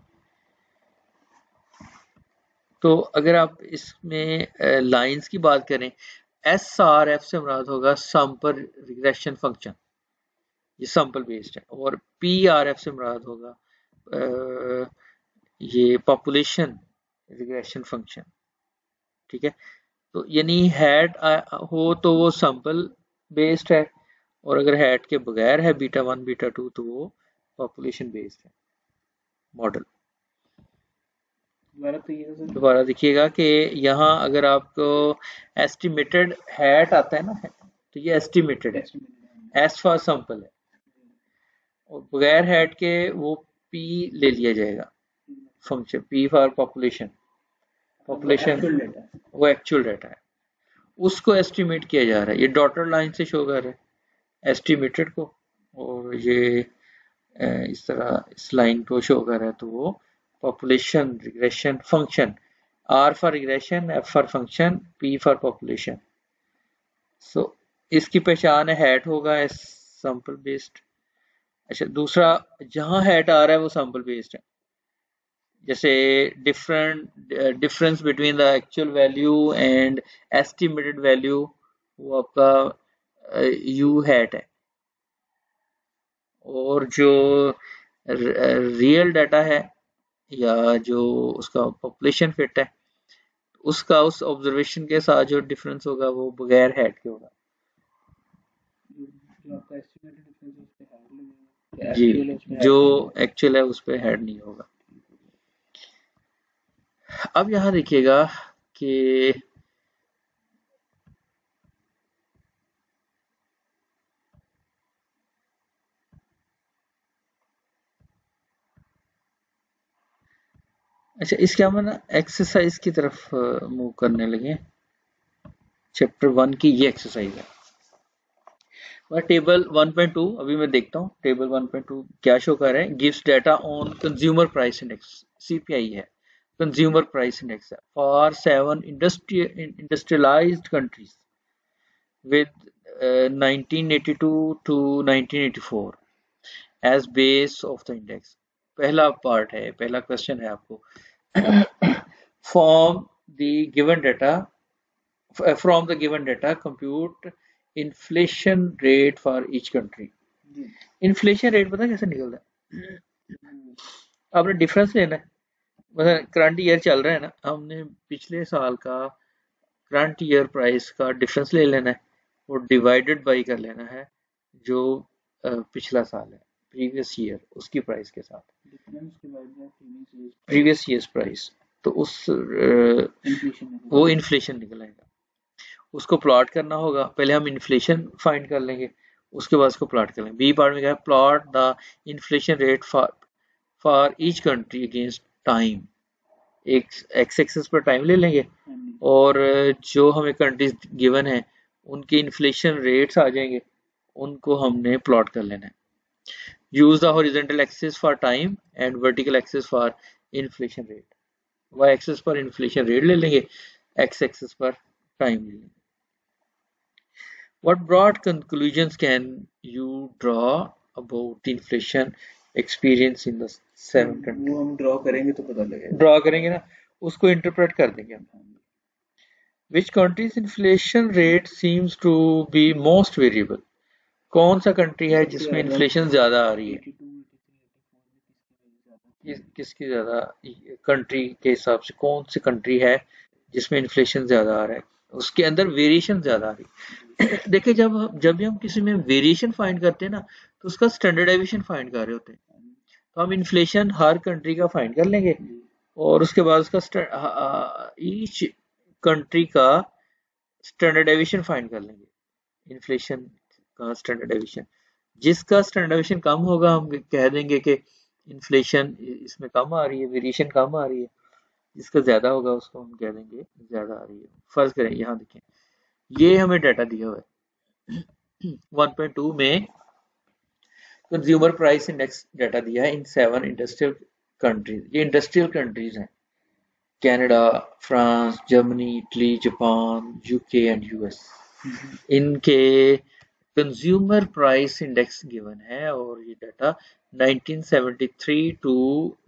तो अगर आप इसमें लाइंस की बात करें, एस आर एफ से मुराद होगा सैंपल रिग्रेशन फंक्शन, ये सैंपल बेस्ड है, और पी आर एफ से मुराद होगा ये पॉपुलेशन रिग्रेशन फंक्शन। ठीक है, तो यानी हैट हो तो वो सैंपल बेस्ड है, और अगर हैट के बगैर है बीटा 1 बीटा 2 तो वो पॉपुलेशन बेस्ड है मॉडल। दोबारा देखिएगा कि यहाँ अगर आपको एस्टिमेटेड हैट आता है ना तो ये एस्टिमेटेड है, एस फॉर सैंपल है, और बगैर हैट के वो पी ले लिया जाएगा फंक्शन, पी फॉर पॉपुलेशन, वो एक्चुअल डाटा है, उसको एस्टिमेट किया जा रहा है। ये डॉटेड लाइन से शो कर रहा है एस्टिमेटेड को, और ये इस तरह इस लाइन को शो कर रहा है, तो वो population regression function, R for regression, F for function, P for population. So इसकी पहचान है हैट होगा एस सैंपल बेस्ड। अच्छा, दूसरा जहां हैट आ रहा है वो सैंपल बेस्ड है, जैसे difference between the actual value and estimated value, वो आपका यू हैट है, और जो रियल डाटा है या जो उसका पॉपुलेशन फिट है उसका उस ऑब्जर्वेशन के साथ जो डिफरेंस होगा वो बगैर हैट के होगा। जी, जो एक्चुअल है उस पर हेड नहीं होगा। अब यहाँ देखिएगा कि अच्छा, इसके हम ना एक्सरसाइज की तरफ मूव करने लगे। चैप्टर 1 की ये एक्सरसाइज है। वह टेबल 1.2 अभी मैं देखता हूँ टेबल 1.2 क्या शो कर रहे हैं। Gives data on consumer price index, CPI है, कंज्यूमर प्राइस इंडेक्स है for 7 industrialized countries with 1982 to 1984 as base of the index। पहला पार्ट है, पहला क्वेश्चन है आपको। from the given data from the given data compute inflation rate for each country। Inflation rate पता कैसे निकलता है? आपने डिफरेंस लेना है। मतलब करंट ईयर चल रहा है ना, हमने पिछले साल का करंट ईयर प्राइस का डिफरेंस ले लेना है, वो डिवाइडेड बाई कर लेना है जो पिछला साल है, प्रीवियस ईयर, उसकी प्राइस के साथ, प्रीवियस ईयर्स प्राइस, तो उस वो इन्फ्लेशन निकलेगा। उसको प्लॉट करना होगा। पहले हम इन्फ्लेशन फाइंड कर लेंगे, उसके बाद उसको प्लॉट कर लेंगे। बी पार्ट में क्या है, plot the inflation rate for each country against time. एक एक्स एक्सिस पर टाइम ले लेंगे और जो हमें कंट्रीज गिवन है उनके इन्फ्लेशन रेट्स आ जाएंगे, उनको हमने प्लॉट कर लेना है। Use the horizontal axis for time and vertical axis for inflation rate. Y axis पर इन्फ्लेशन रेट ले लेंगे, एक्स एक्सिस पर टाइम ले लेंगे। What broad conclusions can you draw about the inflation experience in the 7 countries? वो हम ड्रॉ करेंगे तो पता लगेगा। ड्रॉ करेंगे ना, उसको इंटरप्रेट कर देंगे हम। Which country's inflation rate seems to be most variable? कौन सा कंट्री है जिसमें इन्फ्लेशन ज्यादा आ रही है? किसकी ज्यादा, कंट्री के हिसाब से कौन सी कंट्री है जिसमें इन्फ्लेशन ज्यादा आ रहा है, उसके अंदर वेरिएशन ज्यादा आ रही है। देखिए, जब भी हम किसी में वेरिएशन फाइंड करते हैं ना, तो उसका स्टैंडर्ड डेविएशन फाइंड कर रहे होते हैं। तो हम इन्फ्लेशन हर कंट्री का फाइंड कर लेंगे और उसके बाद उसका ईच कंट्री का स्टैंडर्ड डेविएशन फाइंड कर लेंगे। इन्फ्लेशन का स्टैंडर्ड डेविएशन, जिसका स्टैंडर्ड डेविएशन कम होगा हम कह देंगे कि इन्फ्लेशन इसमें कम आ रही है, वेरिएशन कम आ रही है। जिसका ज्यादा होगा उसको हम कह देंगे ज्यादा आ रही है। फर्ज करें, यहाँ देखें, ये हमें डाटा दिया हुआ है 1.2 में कंज्यूमर प्राइस इंडेक्स डाटा दिया है इन 7 इंडस्ट्रियल कंट्रीज। ये इंडस्ट्रियल कंट्रीज हैं, Canada, France, Germany, Italy, Japan, UK and US. इनके कंज्यूमर प्राइस इंडेक्स गिवन है और ये डाटा 1973 टू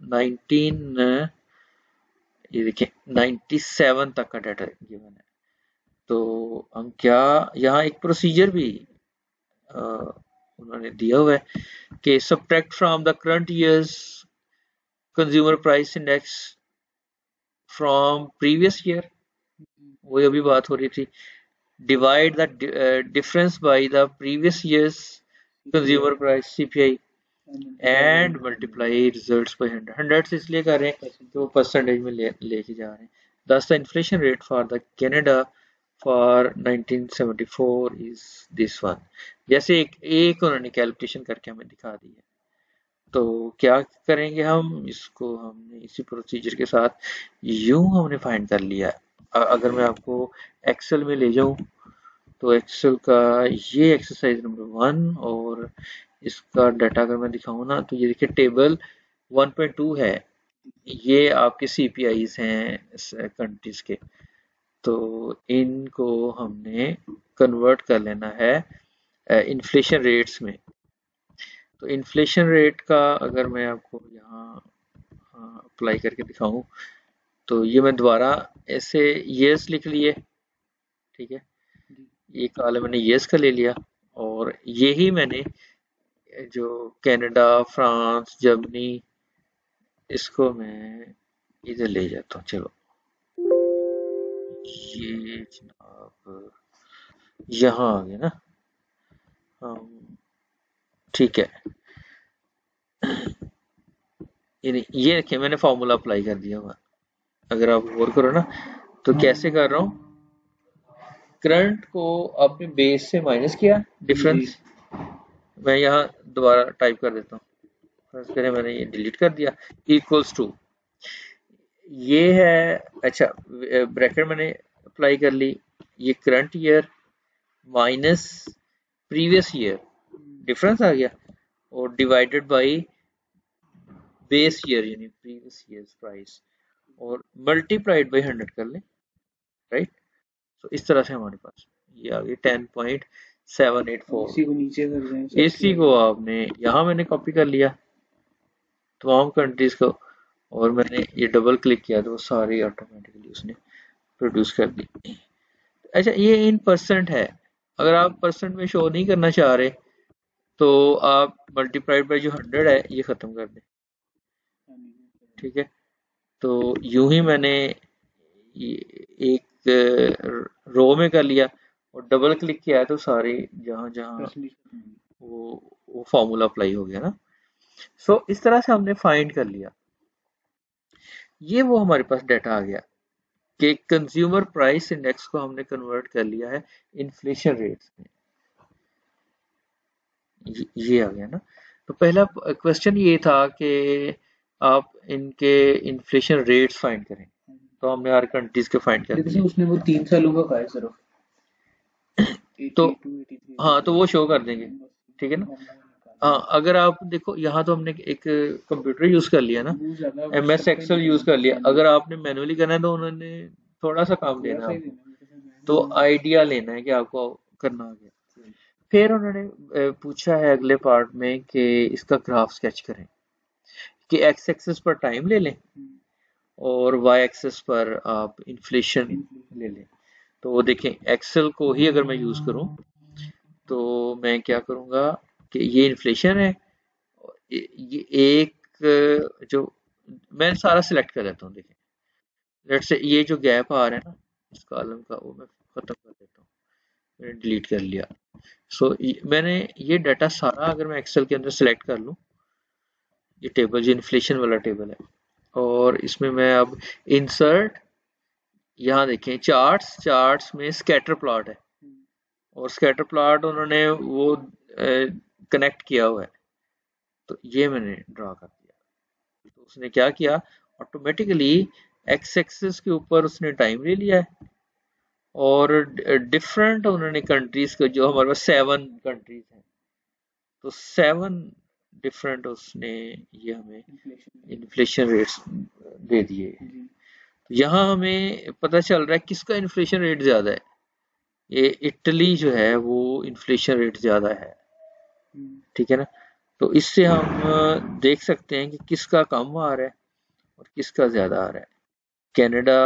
19 ये देखिए 97 तक का डाटा गिवन है। तो हम क्या, यहाँ एक प्रोसीजर भी उन्होंने दिया हुआ है कि subtract from the current year's consumer price index from previous year, वो अभी बात हो रही थी। Divide the difference by the previous year's consumer price CPI and multiply results by 100 से इसलिए कर रहे हैं कि वो परसेंटेज में लेके जा रहे हैं। Thus, the inflation rate for the Canada for 1974 is this one। जैसे एक उन्होंने कैलकुलेशन करके हमें दिखा दी है। तो क्या करेंगे हम, इसको हमने इसी प्रोसीजर के साथ यूं हमने फाइंड कर लिया है। अगर मैं आपको एक्सेल में ले जाऊं तो एक्सेल का ये एक्सरसाइज नंबर 1 और इसका डाटा अगर मैं दिखाऊं ना, तो ये देखिए टेबल 1.2 है, ये आपके सीपीआईज हैं कंट्रीज के। तो इनको हमने कन्वर्ट कर लेना है इन्फ्लेशन रेट्स में। तो इन्फ्लेशन रेट का अगर मैं आपको यहाँ अप्लाई करके दिखाऊं, तो ये मैं दोबारा ऐसे ईयर्स लिख लिए, ठीक है, ये कॉलम मैंने ईयर्स का ले लिया और यही मैंने जो कनाडा, फ्रांस, जर्मनी, इसको मैं इधर ले जाता हूँ। चलो, ये जनाब यहाँ आ गया ना, ठीक है। ये देखिए मैंने फॉर्मूला अप्लाई कर दिया हुआ। अगर आप गौर करो ना, तो कैसे कर रहा हूँ, करंट को आपने बेस से माइनस किया डिफरेंस। मैं यहाँ दोबारा टाइप कर देता हूँ, फर्स्ट करें, मैंने ये डिलीट कर दिया, इक्वल्स टू ये है, अच्छा ब्रैकेट मैंने अप्लाई कर ली, ये current year minus previous year, difference आ गया, और डिवाइडेड बाय बेस ईयर यानी प्रीवियस ईयर्स प्राइस, और मल्टीप्लाइड बाय 100 कर लें, राइट। तो इस तरह से हमारे पास ये आ गई 10.784। इसी को नीचे कर दें, इसी को आपने यहाँ मैंने कॉपी कर लिया तमाम कंट्रीज को, और मैंने ये डबल क्लिक किया तो वो सारी ऑटोमेटिकली उसने प्रोड्यूस कर दी। अच्छा, ये इन परसेंट है, अगर आप परसेंट में शो नहीं करना चाह रहे तो आप मल्टीप्लाइड बाय जो 100 है ये खत्म कर दें, ठीक है। तो यूं ही मैंने एक रो में कर लिया और डबल क्लिक किया तो सारे जहां जहां वो फॉर्मूला अप्लाई हो गया ना। सो इस तरह से हमने फाइंड कर लिया, ये वो हमारे पास डाटा आ गया कि कंज्यूमर प्राइस इंडेक्स को हमने कन्वर्ट कर लिया है इन्फ्लेशन रेट्स में, ये आ गया ना। तो पहला क्वेश्चन ये था कि आप इनके इन्फ्लेशन रेट्स फाइंड करें, तो हमने हर कंट्रीज के फाइंड कर दिए। उसने वो 3 सालों का कहा है सिर्फ, तो हाँ, तो वो शो कर देंगे, ठीक है ना। हाँ, अगर आप देखो यहाँ तो हमने एक कंप्यूटर यूज कर लिया ना, MS एक्सेल यूज कर लिया, अगर आपने मैनुअली करना है तो उन्होंने थोड़ा सा काम देना है, तो आइडिया लेना है कि आपको करना आ गया। फिर उन्होंने पूछा है अगले पार्ट में कि इसका ग्राफ स्केच करें, कि एक्स एक्सिस पर टाइम ले लें और वाई एक्सिस पर आप इन्फ्लेशन ले लें। तो वो देखें, एक्सेल को ही अगर मैं यूज करूं तो मैं क्या करूंगा कि ये इन्फ्लेशन है, ये एक जो मैं सारा सिलेक्ट कर देता हूँ, देखें लेट से ये जो गैप आ रहा है ना इस कॉलम का, वो मैं खत्म कर देता हूँ, मैंने डिलीट कर लिया। सो मैंने ये डाटा सारा अगर मैं एक्सेल के अंदर सेलेक्ट कर लूँ, ये टेबल जो इन्फ्लेशन वाला टेबल है, और इसमें मैं अब इंसर्ट, यहाँ देखें चार्ट्स, चार्ट्स में स्कैटर प्लॉट है, और स्कैटर प्लॉट उन्होंने वो कनेक्ट किया हुआ है, तो ये मैंने ड्रा कर दिया। तो उसने क्या किया, ऑटोमेटिकली एक्स एक्सिस के ऊपर उसने टाइम ले लिया है, और डिफरेंट उन्होंने कंट्रीज को, जो हमारे पास 7 कंट्रीज हैं, तो 7 डिफरेंट उसने ये हमें इन्फ्लेशन रेट्स दे दिए। तो यहाँ हमें पता चल रहा है किसका इन्फ्लेशन रेट ज्यादा है, ये इटली जो है वो इन्फ्लेशन रेट ज्यादा है, ठीक है ना। तो इससे हम देख सकते हैं कि किसका कम आ रहा है और किसका ज्यादा आ रहा है, कनाडा,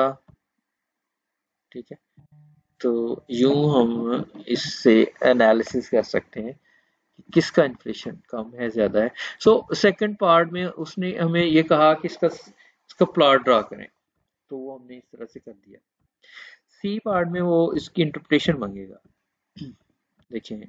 ठीक है। तो यूं हम इससे एनालिसिस कर सकते हैं कि किसका इन्फ्लेशन कम है ज्यादा है। सो सेकंड पार्ट में उसने हमें ये कहा कि इसका प्लॉट ड्रा करें, तो वो हमने इस तरह से कर दिया। सी पार्ट में वो इसकी इंटरप्रिटेशन मांगेगा, देखिए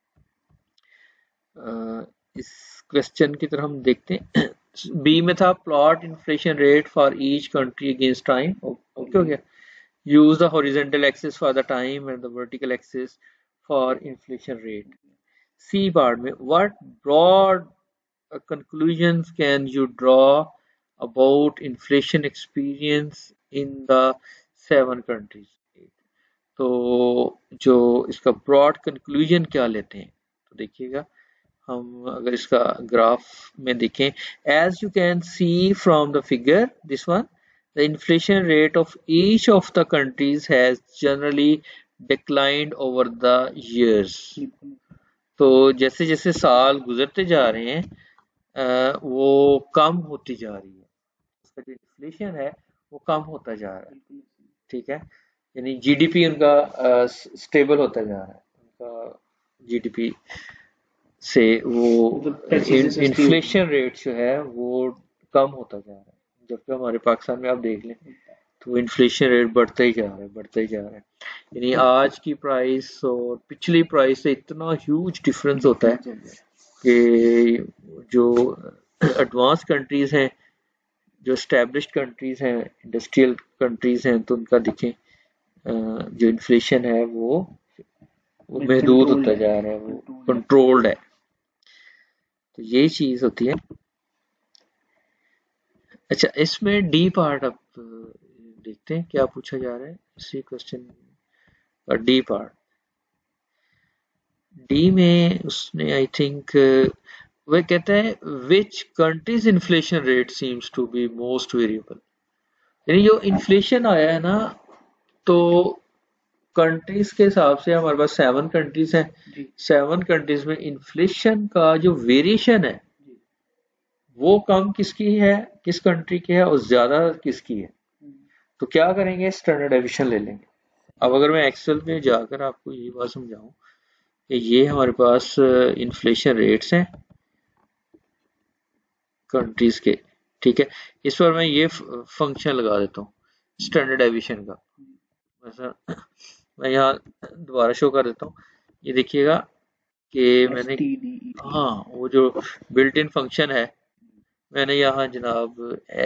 इस क्वेश्चन की तरफ हम देखते हैं। बी में था plot inflation rate for each country against time, okay हो गया। Use the horizontal axis for the time and the vertical axis for inflation rate. C part में what broad conclusions can you draw about inflation experience in the 7 countries? तो जो इसका ब्रॉड कंक्लूजन क्या लेते हैं, तो देखिएगा हम अगर इसका ग्राफ में देखें, as you can see from the figure this one, the inflation rate of each of the countries has generally declined over the years। तो जैसे जैसे साल गुजरते जा रहे हैं वो कम होती जा रही है, उसका जो इन्फ्लेशन है वो कम होता जा रहा है, ठीक है। यानी जीडीपी उनका स्टेबल होता जा रहा है, उनका जीडीपी से वो इन्फ्लेशन रेट जो है वो कम होता जा रहा है। जबकि हमारे पाकिस्तान में आप देख लें तो इन्फ्लेशन रेट बढ़ता ही जा रहा है, बढ़ता ही जा रहा है। यानी आज की प्राइस और पिछली प्राइस से इतना ह्यूज डिफरेंस होता है कि जो एडवांस कंट्रीज हैं, जो एस्टेब्लिश्ड कंट्रीज हैं, इंडस्ट्रियल कंट्रीज हैं, तो उनका देखें जो इन्फ्लेशन है वो महदूद होता जा रहा है, वो कंट्रोल्ड है। तो यही चीज होती है। अच्छा, इसमें डी पार्ट अब देखते हैं क्या पूछा जा रहा है इसी क्वेश्चन का। डी पार्ट, डी में उसने आई थिंक वह कहता है which countries inflation rate seems to be most variable. यानी जो इन्फ्लेशन आया है ना, तो कंट्रीज के हिसाब से हमारे पास 7 कंट्रीज हैं। जी 7 कंट्रीज में इन्फ्लेशन का जो वेरिएशन है जी वो कम किसकी है, किस कंट्री की है, और ज्यादा किसकी है। तो क्या करेंगे, स्टैंडर्ड डेविएशन ले लेंगे। अब अगर मैं एक्सेल में जाकर आपको ये बात समझाऊं कि ये हमारे पास इन्फ्लेशन रेट्स हैं कंट्रीज के, ठीक है। इस पर मैं ये फंक्शन लगा देता हूँ स्टैंडर्ड डेविएशन का। वैसा मैं यहाँ दोबारा शो कर देता हूँ। ये देखिएगा कि मैंने, STDE हाँ, वो जो बिल्ट इन फंक्शन है मैंने यहाँ जनाब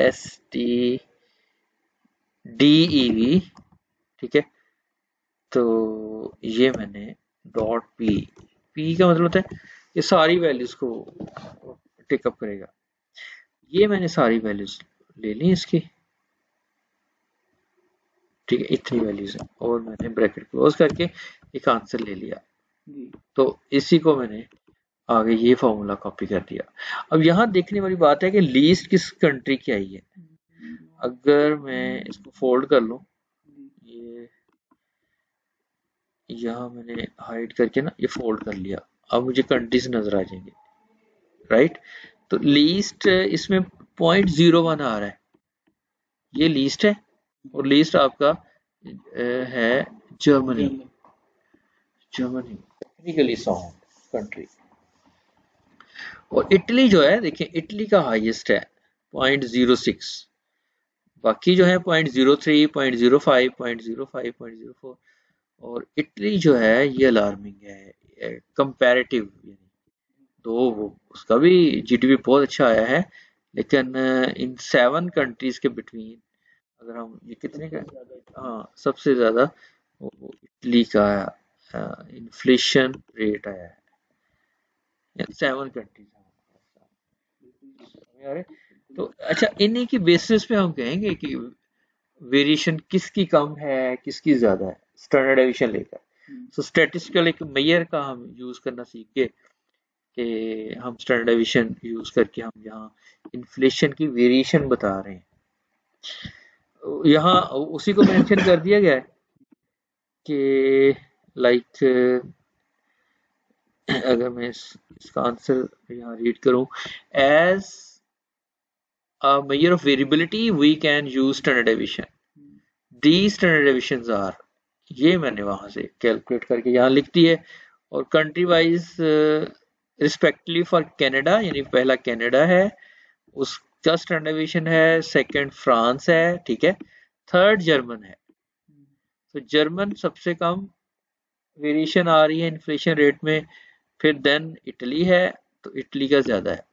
STDEV, ठीक है। तो ये मैंने डॉट पी, पी का मतलब होता है ये सारी वैल्यूज को टेकअप करेगा। ये मैंने सारी वैल्यूज ले ली इसकी, ठीक है, इतनी वैल्यूज है, और मैंने ब्रैकेट क्लोज करके एक आंसर ले लिया। जी तो इसी को मैंने आगे ये फॉर्मूला कॉपी कर दिया। अब यहाँ देखने वाली बात है कि लीस्ट किस कंट्री की आई है। अगर मैं इसको फोल्ड कर लूं, ये यहाँ मैंने हाइड करके ना ये फोल्ड कर लिया, अब मुझे कंट्रीज नजर आ जाएंगे, राइट। तो लीस्ट इसमें 0.01 आ रहा है, ये लीस्ट है, और लीस्ट आपका है Germany. Germany technically sound country. और इटली जो है, देखिए इटली का हाईएस्ट है 0.06, बाकी जो है 0.03, 0.05, 0.05, 0.04। और इटली जो है ये अलार्मिंग है कंपैरेटिव, तो वो उसका भी जीडीपी बहुत अच्छा आया है, लेकिन इन 7 कंट्रीज के बिटवीन अगर हम ये कितने का, हाँ सबसे ज्यादा वो इटली का इन्फ्लेशन रेट आया है 7 कंट्रीज। अरे तो अच्छा, इन्हीं की बेसिस पे हम कहेंगे कि वेरिएशन किसकी कम है किसकी ज्यादा है, स्टैंडर्ड डेविएशन लेकर। सो स्टैटिस्टिकल एक मेजर का हम यूज करना सीख गए कि हम स्टैंडर्ड डेविएशन यूज करके हम यहाँ इन्फ्लेशन की वेरिएशन बता रहे हैं। यहाँ उसी को मेंशन कर दिया गया है कि लाइक अगर मैं इसका आंसर यहाँ रीड करूं, एज a measure of variability we can use standard deviation. These standard deviations are, ये मैंने वहां से कैलकुलेट करके यहाँ लिख दी है। और country wise respectively for Canada, यानी पहला कनाडा है उसका स्टैंडर्ड डेविएशन है, सेकंड फ्रांस है, ठीक है, थर्ड जर्मन है। तो जर्मन सबसे कम वेरिएशन आ रही है इन्फ्लेशन रेट में, फिर देन इटली है, तो इटली का ज्यादा है,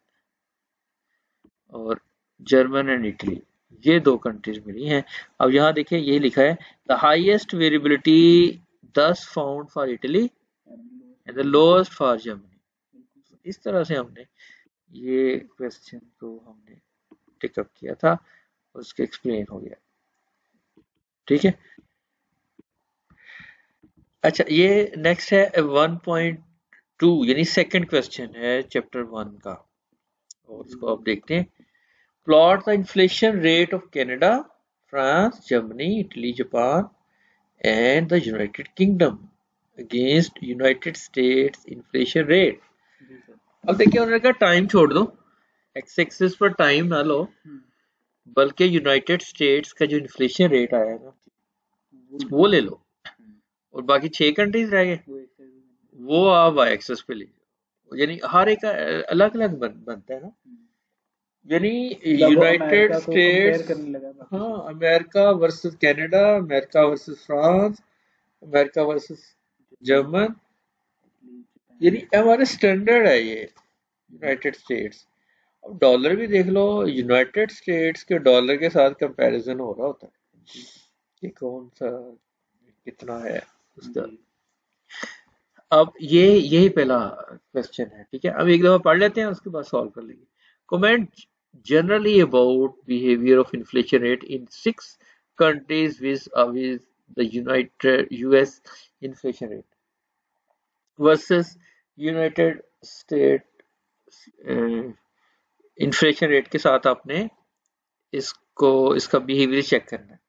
और जर्मन एंड इटली ये 2 कंट्रीज मिली हैं। अब यहाँ देखिए ये लिखा है the highest variability 10 found for Italy and the lowest for Germany. इस तरह से हमने ये क्वेश्चन को हमने टिकअप किया था और उसके एक्सप्लेन हो गया, ठीक है। अच्छा, ये नेक्स्ट है 1.2, यानी सेकंड क्वेश्चन है चैप्टर 1 का, और उसको आप देखते हैं। Plot the inflation rate of Canada, France, Germany, Italy, Japan, and the United Kingdom against United States inflation rate. अब देखिए उन्होंने कहा टाइम छोड़ दो, एक्स एक्सिस पर टाइम ना लो, बल्कि यूनाइटेड स्टेट्स का जो इन्फ्लेशन रेट आया है ना वो ले लो, और बाकी 6 कंट्रीज रह गए वो आप वाई एक्सिस पे ले लो। यानी हर एक अलग अलग बनता है ना, यानी यूनाइटेड स्टेट्स, हाँ, America versus Canada, America versus France, America versus German, यानी हमारे स्टैंडर्ड है ये यूनाइटेड स्टेट्स। अब डॉलर भी देख लो, यूनाइटेड स्टेट्स के डॉलर के साथ कंपैरिजन हो रहा होता है कि कौन सा कितना है उसका। अब ये यही पहला क्वेश्चन है, ठीक है। अब एक दफा पढ़ लेते हैं उसके बाद सॉल्व कर लेंगे। Comment generally about behavior of inflation rate in 6 countries with the United US inflation rate versus United States inflation rate के साथ आपने इसका बिहेवियर चेक करना है.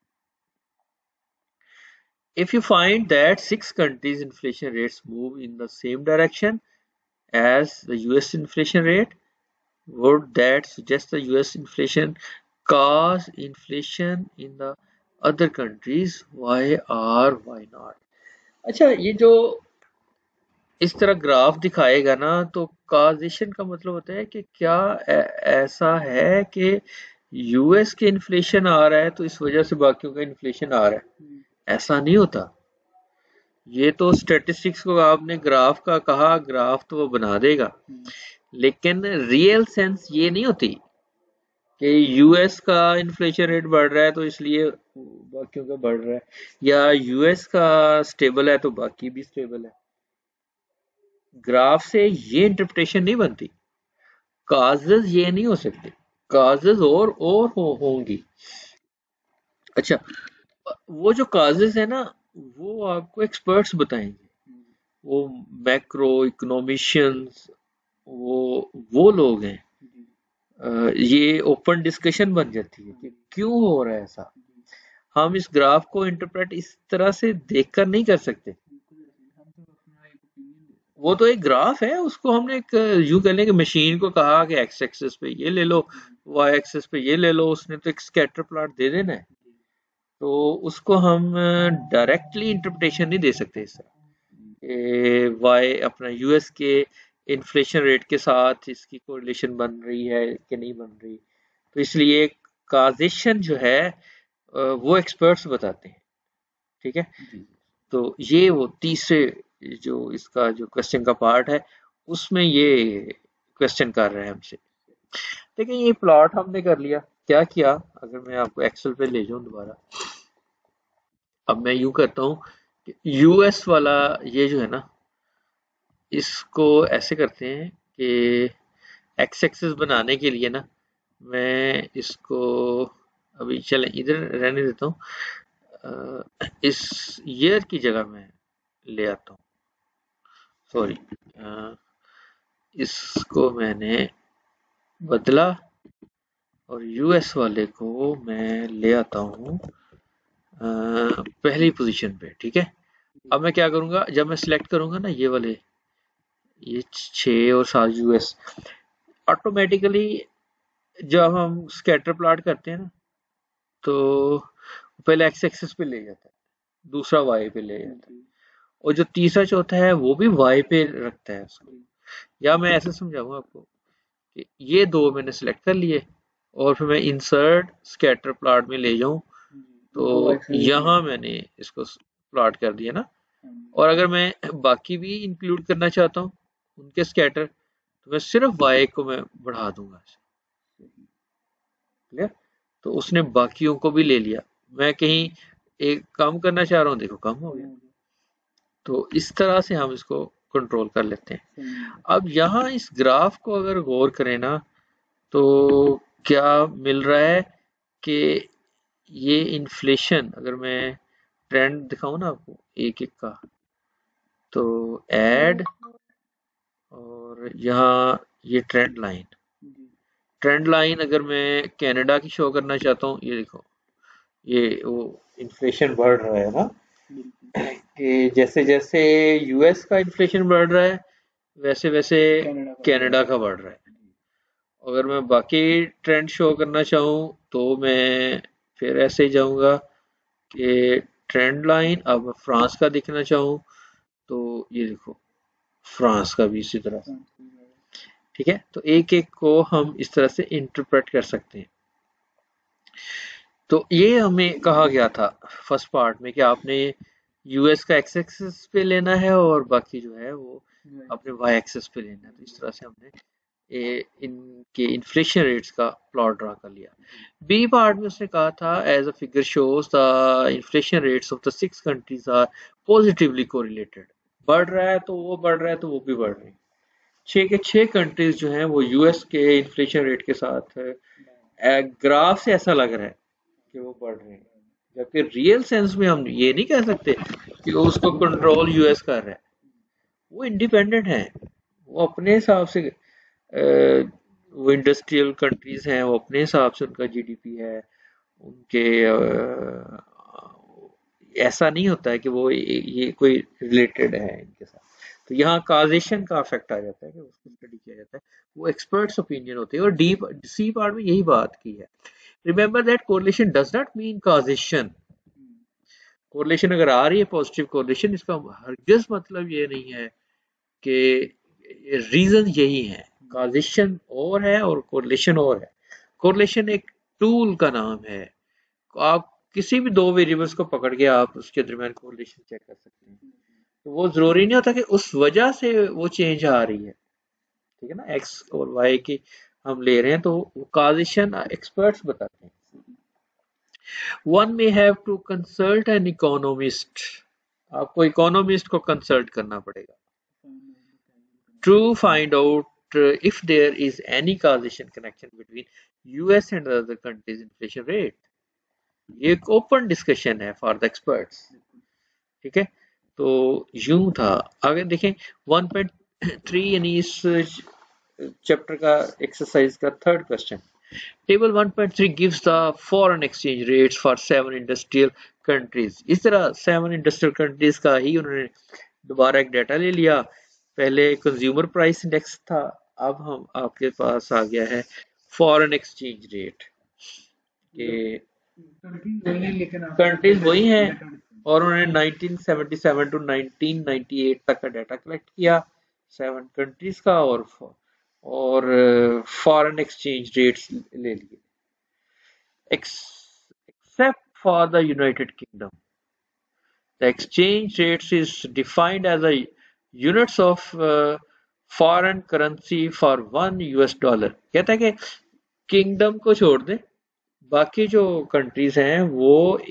If you find that 6 countries inflation rates move in the same direction as the US inflation rate, would that suggest the US inflation cause inflation in the other countries? Why or why not? अच्छा, ये जो इस तरह ग्राफ दिखाएगा ना, तो काजेशन का मतलब होता है कि क्या ऐसा है कि यूएस के इन्फ्लेशन आ रहा है तो इस वजह से बाकियों का इन्फ्लेशन आ रहा है. ऐसा नहीं होता. ये तो स्टैटिस्टिक्स को आपने ग्राफ का कहा, ग्राफ तो वो बना देगा, लेकिन रियल सेंस ये नहीं होती कि यूएस का इन्फ्लेशन रेट बढ़ रहा है तो इसलिए बाकियों का बढ़ रहा है, या यूएस का स्टेबल है तो बाकी भी स्टेबल है. ग्राफ से ये इंटरप्रिटेशन नहीं बनती. काजेज ये नहीं हो सकते, काजेज और होंगी. अच्छा, वो जो काजेज है ना, वो आपको एक्सपर्ट्स बताएंगे, वो मैक्रो इकोनॉमिशियंस, वो लोग हैं. ये ओपन डिस्कशन बन जाती है कि क्यों हो रहा है ऐसा. हम इस ग्राफ को इंटरप्रेट इस तरह से देखकर नहीं कर सकते. वो तो एक ग्राफ है, उसको हमने एक यूं कह लें कि मशीन को कहा कि एक्स एक्सिस पे ये ले लो, वाई एक्सिस पे ये ले लो, उसने तो एक स्कैटर प्लॉट दे देना है. तो उसको हम डायरेक्टली इंटरप्रिटेशन नहीं दे सकते इस तरह. वाई अपना यूएस के इन्फ्लेशन रेट के साथ इसकी कोरिलेशन बन रही है कि नहीं बन रही. तो इसलिए काजेशन जो है वो एक्सपर्ट्स बताते हैं. ठीक है. तो ये वो तीसरे जो इसका जो क्वेश्चन का पार्ट है, उसमें ये क्वेश्चन कर रहे हैं हमसे. देखिए, ये प्लॉट हमने कर लिया. क्या किया, अगर मैं आपको एक्सेल पे ले जाऊं दोबारा, अब मैं यूं करता हूं कि यूएस वाला ये जो है ना, इसको ऐसे करते हैं कि एक्स एक्सिस बनाने के लिए ना, मैं इसको अभी चलें इधर रहने देता हूं. इस ईयर की जगह मैं ले आता हूं, सॉरी, इसको मैंने बदला और यूएस वाले को मैं ले आता हूँ पहली पोजीशन पे. ठीक है. अब मैं क्या करूंगा, जब मैं सिलेक्ट करूंगा ना ये वाले, ये 6 और 7 यूएस, ऑटोमेटिकली जब हम स्कैटर प्लॉट करते हैं ना, तो पहले एक्स एक्सिस पे ले जाता है, दूसरा वाई पे ले जाता है, और जो तीसरा चौथा है वो भी वाई पे रखता है उसको. या मैं ऐसे समझाऊंगा आपको कि ये दो मैंने सिलेक्ट कर लिए और फिर मैं इंसर्ट स्कैटर प्लॉट में ले जाऊं, तो यहाँ मैंने इसको प्लॉट कर दिया ना. और अगर मैं बाकी भी इंक्लूड करना चाहता हूँ उनके स्कैटर, तो मैं सिर्फ वाई को मैं बढ़ा दूंगा. क्लियर. तो उसने बाकियों को भी ले लिया. मैं कहीं एक कम करना चाह रहा हूँ, देखो कम हो गया. तो इस तरह से हम इसको कंट्रोल कर लेते हैं. अब यहाँ इस ग्राफ को अगर गौर करें ना, तो क्या मिल रहा है कि ये इन्फ्लेशन, अगर मैं ट्रेंड दिखाऊं ना आपको एक एक का, तो ऐड, और यहाँ ये ट्रेंड लाइन अगर मैं कनाडा की शो करना चाहता हूँ, ये देखो, ये वो इन्फ्लेशन बढ़ रहा है ना, कि जैसे जैसे यूएस का इन्फ्लेशन बढ़ रहा है वैसे वैसे कनाडा का बढ़ रहा है. अगर मैं बाकी ट्रेंड शो करना चाहूँ तो मैं फिर ऐसे जाऊंगा कि ट्रेंड लाइन, अब मैं फ्रांस का दिखना चाहूँ तो ये देखो फ्रांस का भी इसी तरह. ठीक है. तो एक एक को हम इस तरह से इंटरप्रेट कर सकते हैं. तो ये हमें कहा गया था फर्स्ट पार्ट में कि आपने यूएस का एक्स एक्सिस पे लेना है और बाकी जो है वो अपने वाई एक्सिस पे लेना है. तो इस तरह से हमने इनके इन्फ्लेशन रेट्स का प्लॉट ड्रा कर लिया. बी पार्ट में उसने कहा था as a figure shows the inflation rates of the 6 countries are positively correlated. बढ़ रहा है तो वो बढ़ रहा है तो वो भी बढ़ रही है. 6 के 6 कंट्रीज जो हैं वो यूएस के इन्फ्लेशन रेट के साथ ग्राफ से ऐसा लग रहा है कि वो बढ़ रहे हैं, जबकि रियल सेंस में हम ये नहीं कह सकते कि उसको कंट्रोल यूएस कर रहा है। वो इंडिपेंडेंट है, वो अपने हिसाब से वो इंडस्ट्रियल कंट्रीज हैं, वो अपने हिसाब से उनका जीडीपी है, उनके ऐसा नहीं होता है कि वो ये कोई रिलेटेड है इनके साथ। तो यहाँ काजेशन का इफेक्ट आ जाता है कि उसको स्टडी किया जाता है, वो एक्सपर्ट्स ओपिनियन होती है। और डी सी पार्ट में यही बात की है। Remember that correlation does not mean causation. Correlation अगर आ रही है पॉजिटिव कोरिलेशन, इसका हरगिज मतलब ये नहीं है कि रीजन यही है। काजेशन और है और कोरिलेशन और है। कोरिलेशन एक टूल का नाम है, आप किसी भी दो वेरिएबल्स को पकड़ के आप उसके दरमियान कोरिलेशन चेक कर सकते हैं। तो वो जरूरी नहीं होता कि उस वजह से वो चेंज आ रही है, ठीक है ना, एक्स और वाई की हम ले रहे हैं तो वो काजेशन एक्सपर्ट्स बताते हैं। One may have to consult an economist, आपको इकोनॉमिस्ट को कंसल्ट करना पड़ेगा to find out if there is any causation connection between US and other countries inflation rate. ये एक ओपन डिस्कशन है फॉर द एक्सपर्ट्स, ठीक है। तो यूं था। आगे देखें 1.3 यानी इस चैप्टर का एक्सरसाइज का third question. Table 1.3 gives the foreign exchange rates for 7 industrial countries। इस तरह 7 इंडस्ट्रियल कंट्रीज का ही उन्होंने दोबारा एक डाटा ले लिया। पहले कंज्यूमर प्राइस इंडेक्स था, अब हम आपके पास आ गया है फॉरेन एक्सचेंज रेट के। कंट्रीज वही हैं और उन्होंने 1977 टू 1998 तक का डाटा कलेक्ट किया 7 कंट्रीज का, और फॉरेन एक्सचेंज रेट्स ले लिए। Except for the United Kingdom, the exchange rates is defined as a units of foreign currency for $1 कहता है कि किंगडम को छोड़ दें, बाकी जो कंट्रीज हैं वो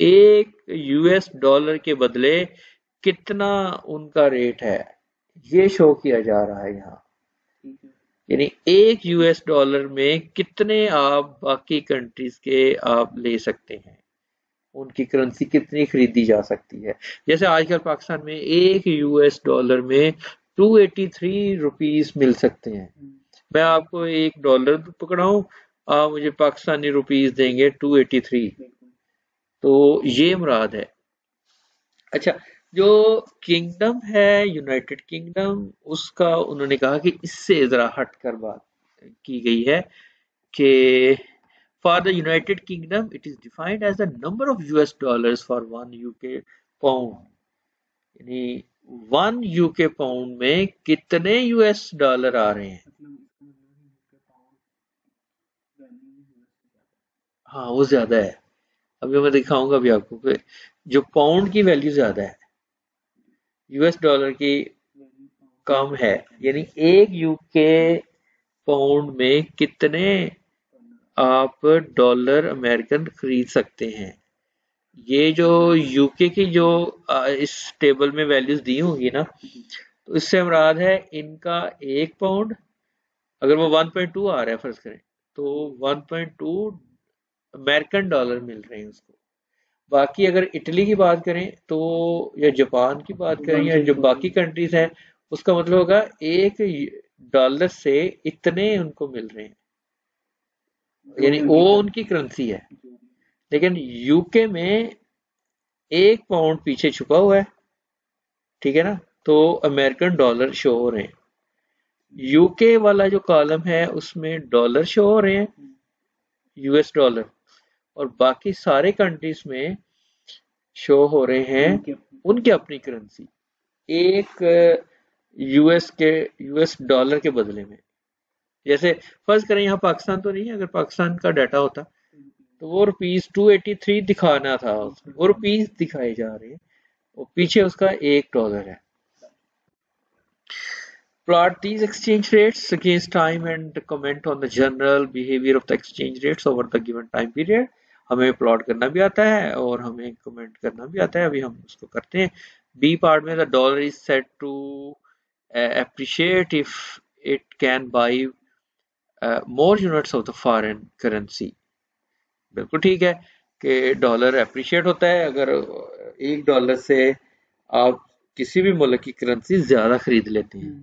$1 के बदले कितना उनका रेट है ये शो किया जा रहा है यहाँ। यानी $1 में कितने आप बाकी कंट्रीज के आप ले सकते हैं, उनकी करेंसी कितनी खरीदी जा सकती है। जैसे आजकल पाकिस्तान में $1 में 283 रुपीस मिल सकते हैं। मैं आपको $1 पकड़ाऊं, आप मुझे पाकिस्तानी रुपीस देंगे 283, तो ये मुराद है। अच्छा, जो किंगडम है यूनाइटेड किंगडम, उसका उन्होंने कहा कि इससे जरा हटकर बात की गई है कि for the United Kingdom it is defined as the number of US dollars for 1 UK pound, यानी 1 UK पाउंड में कितने US डॉलर आ रहे हैं। हाँ वो ज्यादा है, अभी मैं दिखाऊंगा भी आपको कि जो पाउंड की वैल्यू ज्यादा है US डॉलर की कम है, यानी 1 यूके पाउंड में कितने आप डॉलर अमेरिकन खरीद सकते हैं। ये जो यूके की जो इस टेबल में वैल्यूज दी होंगी ना, तो इससे मुराद है इनका 1 पाउंड अगर वो 1.2 आ रहा है फर्ज करें, तो 1.2 अमेरिकन डॉलर मिल रहे हैं उसको। बाकी अगर इटली की बात करें तो, या जापान की बात करें, या जो बाकी कंट्रीज हैं, उसका मतलब होगा $1 से इतने उनको मिल रहे हैं, यानी वो उनकी करेंसी है। लेकिन यूके में 1 पाउंड पीछे छुपा हुआ है, ठीक है ना, तो अमेरिकन डॉलर शो हो रहे हैं। यूके वाला जो कॉलम है उसमें डॉलर शो हो रहे हैं, US डॉलर, और बाकी सारे कंट्रीज में शो हो रहे हैं उनके अपनी करेंसी, एक US डॉलर के बदले में। जैसे फर्ज करें यहाँ पाकिस्तान तो नहीं है, अगर पाकिस्तान का डाटा होता तो वो रुपीस 283 दिखाना था, वो रुपीस दिखाए जा रहे हैं, और पीछे उसका $1 है। Plot these exchange rates against time and comment on the general behavior of the exchange rates over the given time period। हमें प्लॉट करना भी आता है और हमें कमेंट करना भी आता है, अभी हम उसको करते हैं। बी पार्ट में the dollar is said to appreciate if it can buy more units of the foreign currency. बिल्कुल ठीक है कि डॉलर एप्रिशिएट होता है अगर $1 से आप किसी भी मुल्क की करेंसी ज्यादा खरीद लेते हैं।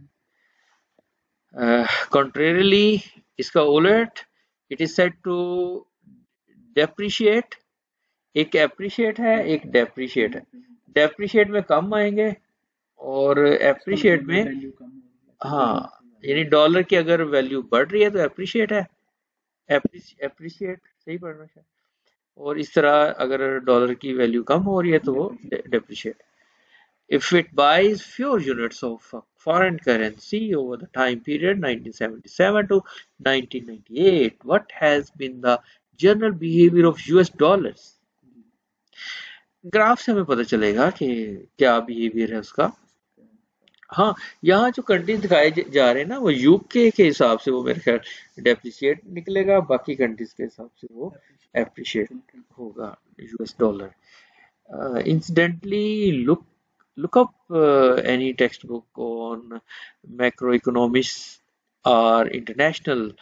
Contrarily, इसका उलट it is said to depreciate. एक एप्रिशिएट है एक डेप्रिशिएट है। डेप्रिशिएट में कम आएंगे और एप्रिशिएट में हाँ, यानी डॉलर की अगर वैल्यू बढ़ रही है तो एप्रिशिएट है, एप्रिशिएट सही पढ़ना है। और इस तरह अगर डॉलर की वैल्यू कम हो रही है तो वो depreciate. If it buys fewer units of foreign currency over the time period 1977 to 1998, what has been the general behavior of US dollars? Graph से हमें पता चलेगा कि क्या बिहेवियर है उसका। हाँ, यहाँ जो कंट्रीज दिखाए जा रहे हैं ना वो यूके के हिसाब से वो मेरे ख्याल डेप्रिशिएट निकलेगा, बाकी कंट्रीज के हिसाब से वो एप्रिशिएट होगा US dollar. Incidentally look up any textbook on macroeconomics or international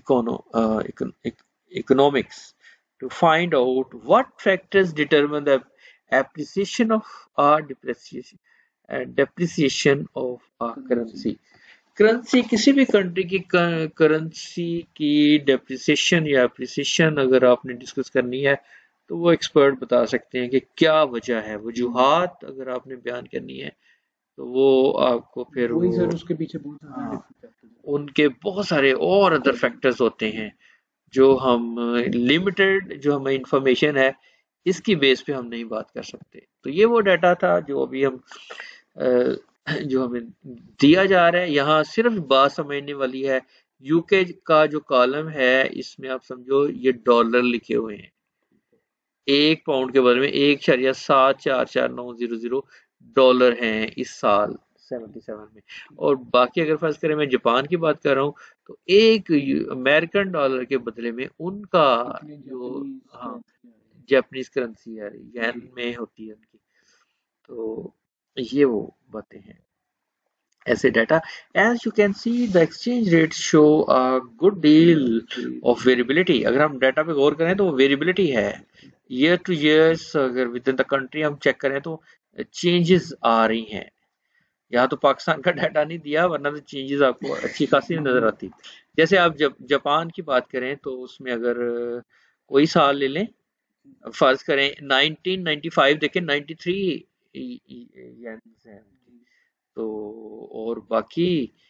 economics to find out what factors determine the appreciation of or depreciation of a currency. Currency किसी भी कंट्री की करेंसी की डेप्रिसिएशन या अप्रिसिएशन अगर आपने डिस्कस करनी है तो वो एक्सपर्ट बता सकते हैं कि क्या वजह है। वजूहात अगर आपने बयान करनी है तो वो आपको फिर वो सर उसके पीछे उनके बहुत सारे और अदर फैक्टर्स होते हैं जो हम लिमिटेड जो हमें इंफॉर्मेशन है इसकी बेस पे हम नहीं बात कर सकते। तो ये वो डाटा था जो अभी हम जो हमें दिया जा रहा है। यहाँ सिर्फ बात समझने वाली है, यूके का जो कॉलम है इसमें आप समझो ये डॉलर लिखे हुए हैं, 1 पाउंड के बदले में 1.744900 डॉलर हैं इस साल 77 में। और बाकी अगर फर्ज करें मैं जापान की बात कर रहा हूँ तो एक अमेरिकन डॉलर के बदले में उनका जो हाँ जापानीज करेंसी है येन में होती है उनकी। तो ये वो बातें हैं ऐसे data. as you can see the exchange rates show a good deal of variability। अगर हम डाटा पे गौर करें तो वेरिएबिलिटी है ईयर टू ईयर्स। अगर विद इन द कंट्री हम चेक करें तो चेंजेस आ रही हैं। यहाँ तो पाकिस्तान का डाटा नहीं दिया वरना तो चेंजेस आपको अच्छी खासी नजर आती। जैसे आप जब जापान की बात करें तो उसमें अगर कोई साल ले लें, फर्ज करें 1995 देखें 93 येन्स हैं तो, और बाकी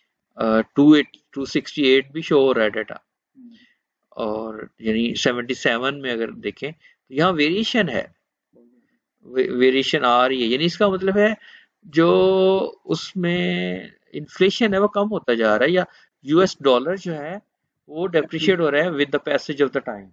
268 भी शो हो रहा है डाटा। और यानी 77 में अगर देखें तो यहाँ वेरिएशन है, वेरिएशन आ रही है। यानी इसका मतलब है जो उसमें इन्फ्लेशन है वो कम होता जा रहा है या यूएस डॉलर जो है वो डेप्रिशिएट हो रहा है with the passage of the time.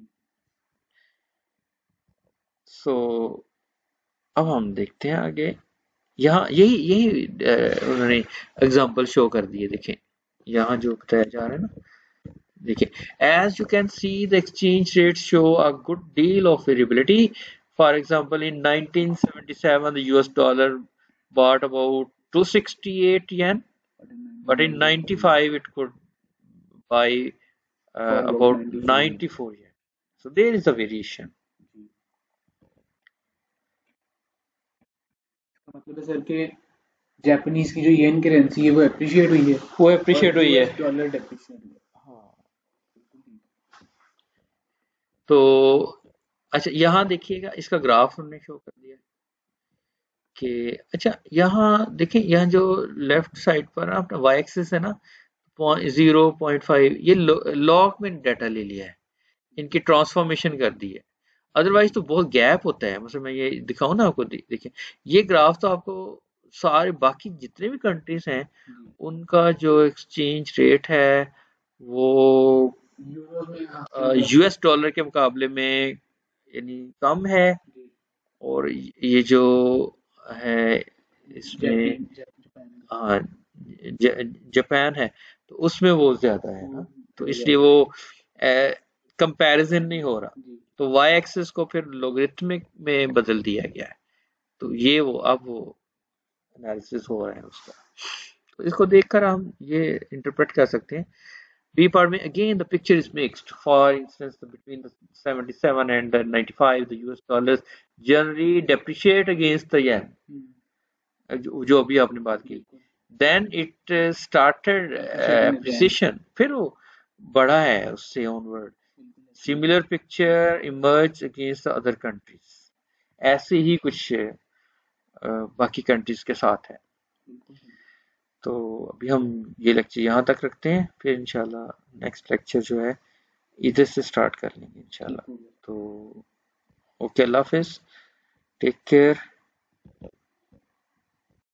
So अब हम देखते हैं आगे। यहाँ यही उन्होंने एग्जाम्पल शो कर दिए। देखें यहाँ जो बताया जा रहा है ना, देखिए as you can see the exchange rates show a good deal of variability. For example, in 1977 the US dollar bought about 268 yen, but in 95 it could buy about 94 yen. So there is a variation. मतलब सर के जापानीज की जो येन करेंसी है वो एप्रिशिएट हुई है, वो एप्रिशिएट हुई है, डॉलर डेप्रिशिएट हुआ। तो अच्छा यहाँ देखिएगा इसका ग्राफ हमने शो कर दिया कि अच्छा यहाँ देखें यहाँ जो लेफ्ट साइड पर ना अपना वाई एक्सिस है ना 0.5 ये लॉग में डाटा ले लिया है, इनकी ट्रांसफॉर्मेशन कर दी है। अदरवाइज तो बहुत गैप होता है। मतलब मैं ये दिखाऊं ना आपको, देखिए ये ग्राफ तो आपको सारे बाकी जितने भी कंट्रीज हैं उनका जो एक्सचेंज रेट है वो यूएस डॉलर के मुकाबले में यानी कम है, और ये जो है इसमें हाँ जापान है तो उसमें वो ज्यादा है ना, तो इसलिए वो कंपैरिजन नहीं हो रहा। तो वाई एक्सिस को फिर लोगरिथमिक में बदल दिया गया है। तो ये वो अब वो एनालिसिस हो रहा है उसका। तो इसको देखकर हम ये इंटरप्रेट कर सकते हैं। B part में again the picture is mixed. For instance, between the 77 and the 95, the US dollars generally depreciate against the yen. जो अभी आपने बात की, then it started appreciation, फिर वो बढ़ा है उससे onward. Similar picture emerged against the other countries. ऐसे ही कुछ बाकी कंट्रीज के साथ है। तो अभी हम ये लेक्चर यहाँ तक रखते हैं, फिर इंशाल्लाह नेक्स्ट लेक्चर जो है इधर से स्टार्ट कर लेंगे इंशाल्लाह। तो ओके, अल्लाह हाफिज, टेक केयर।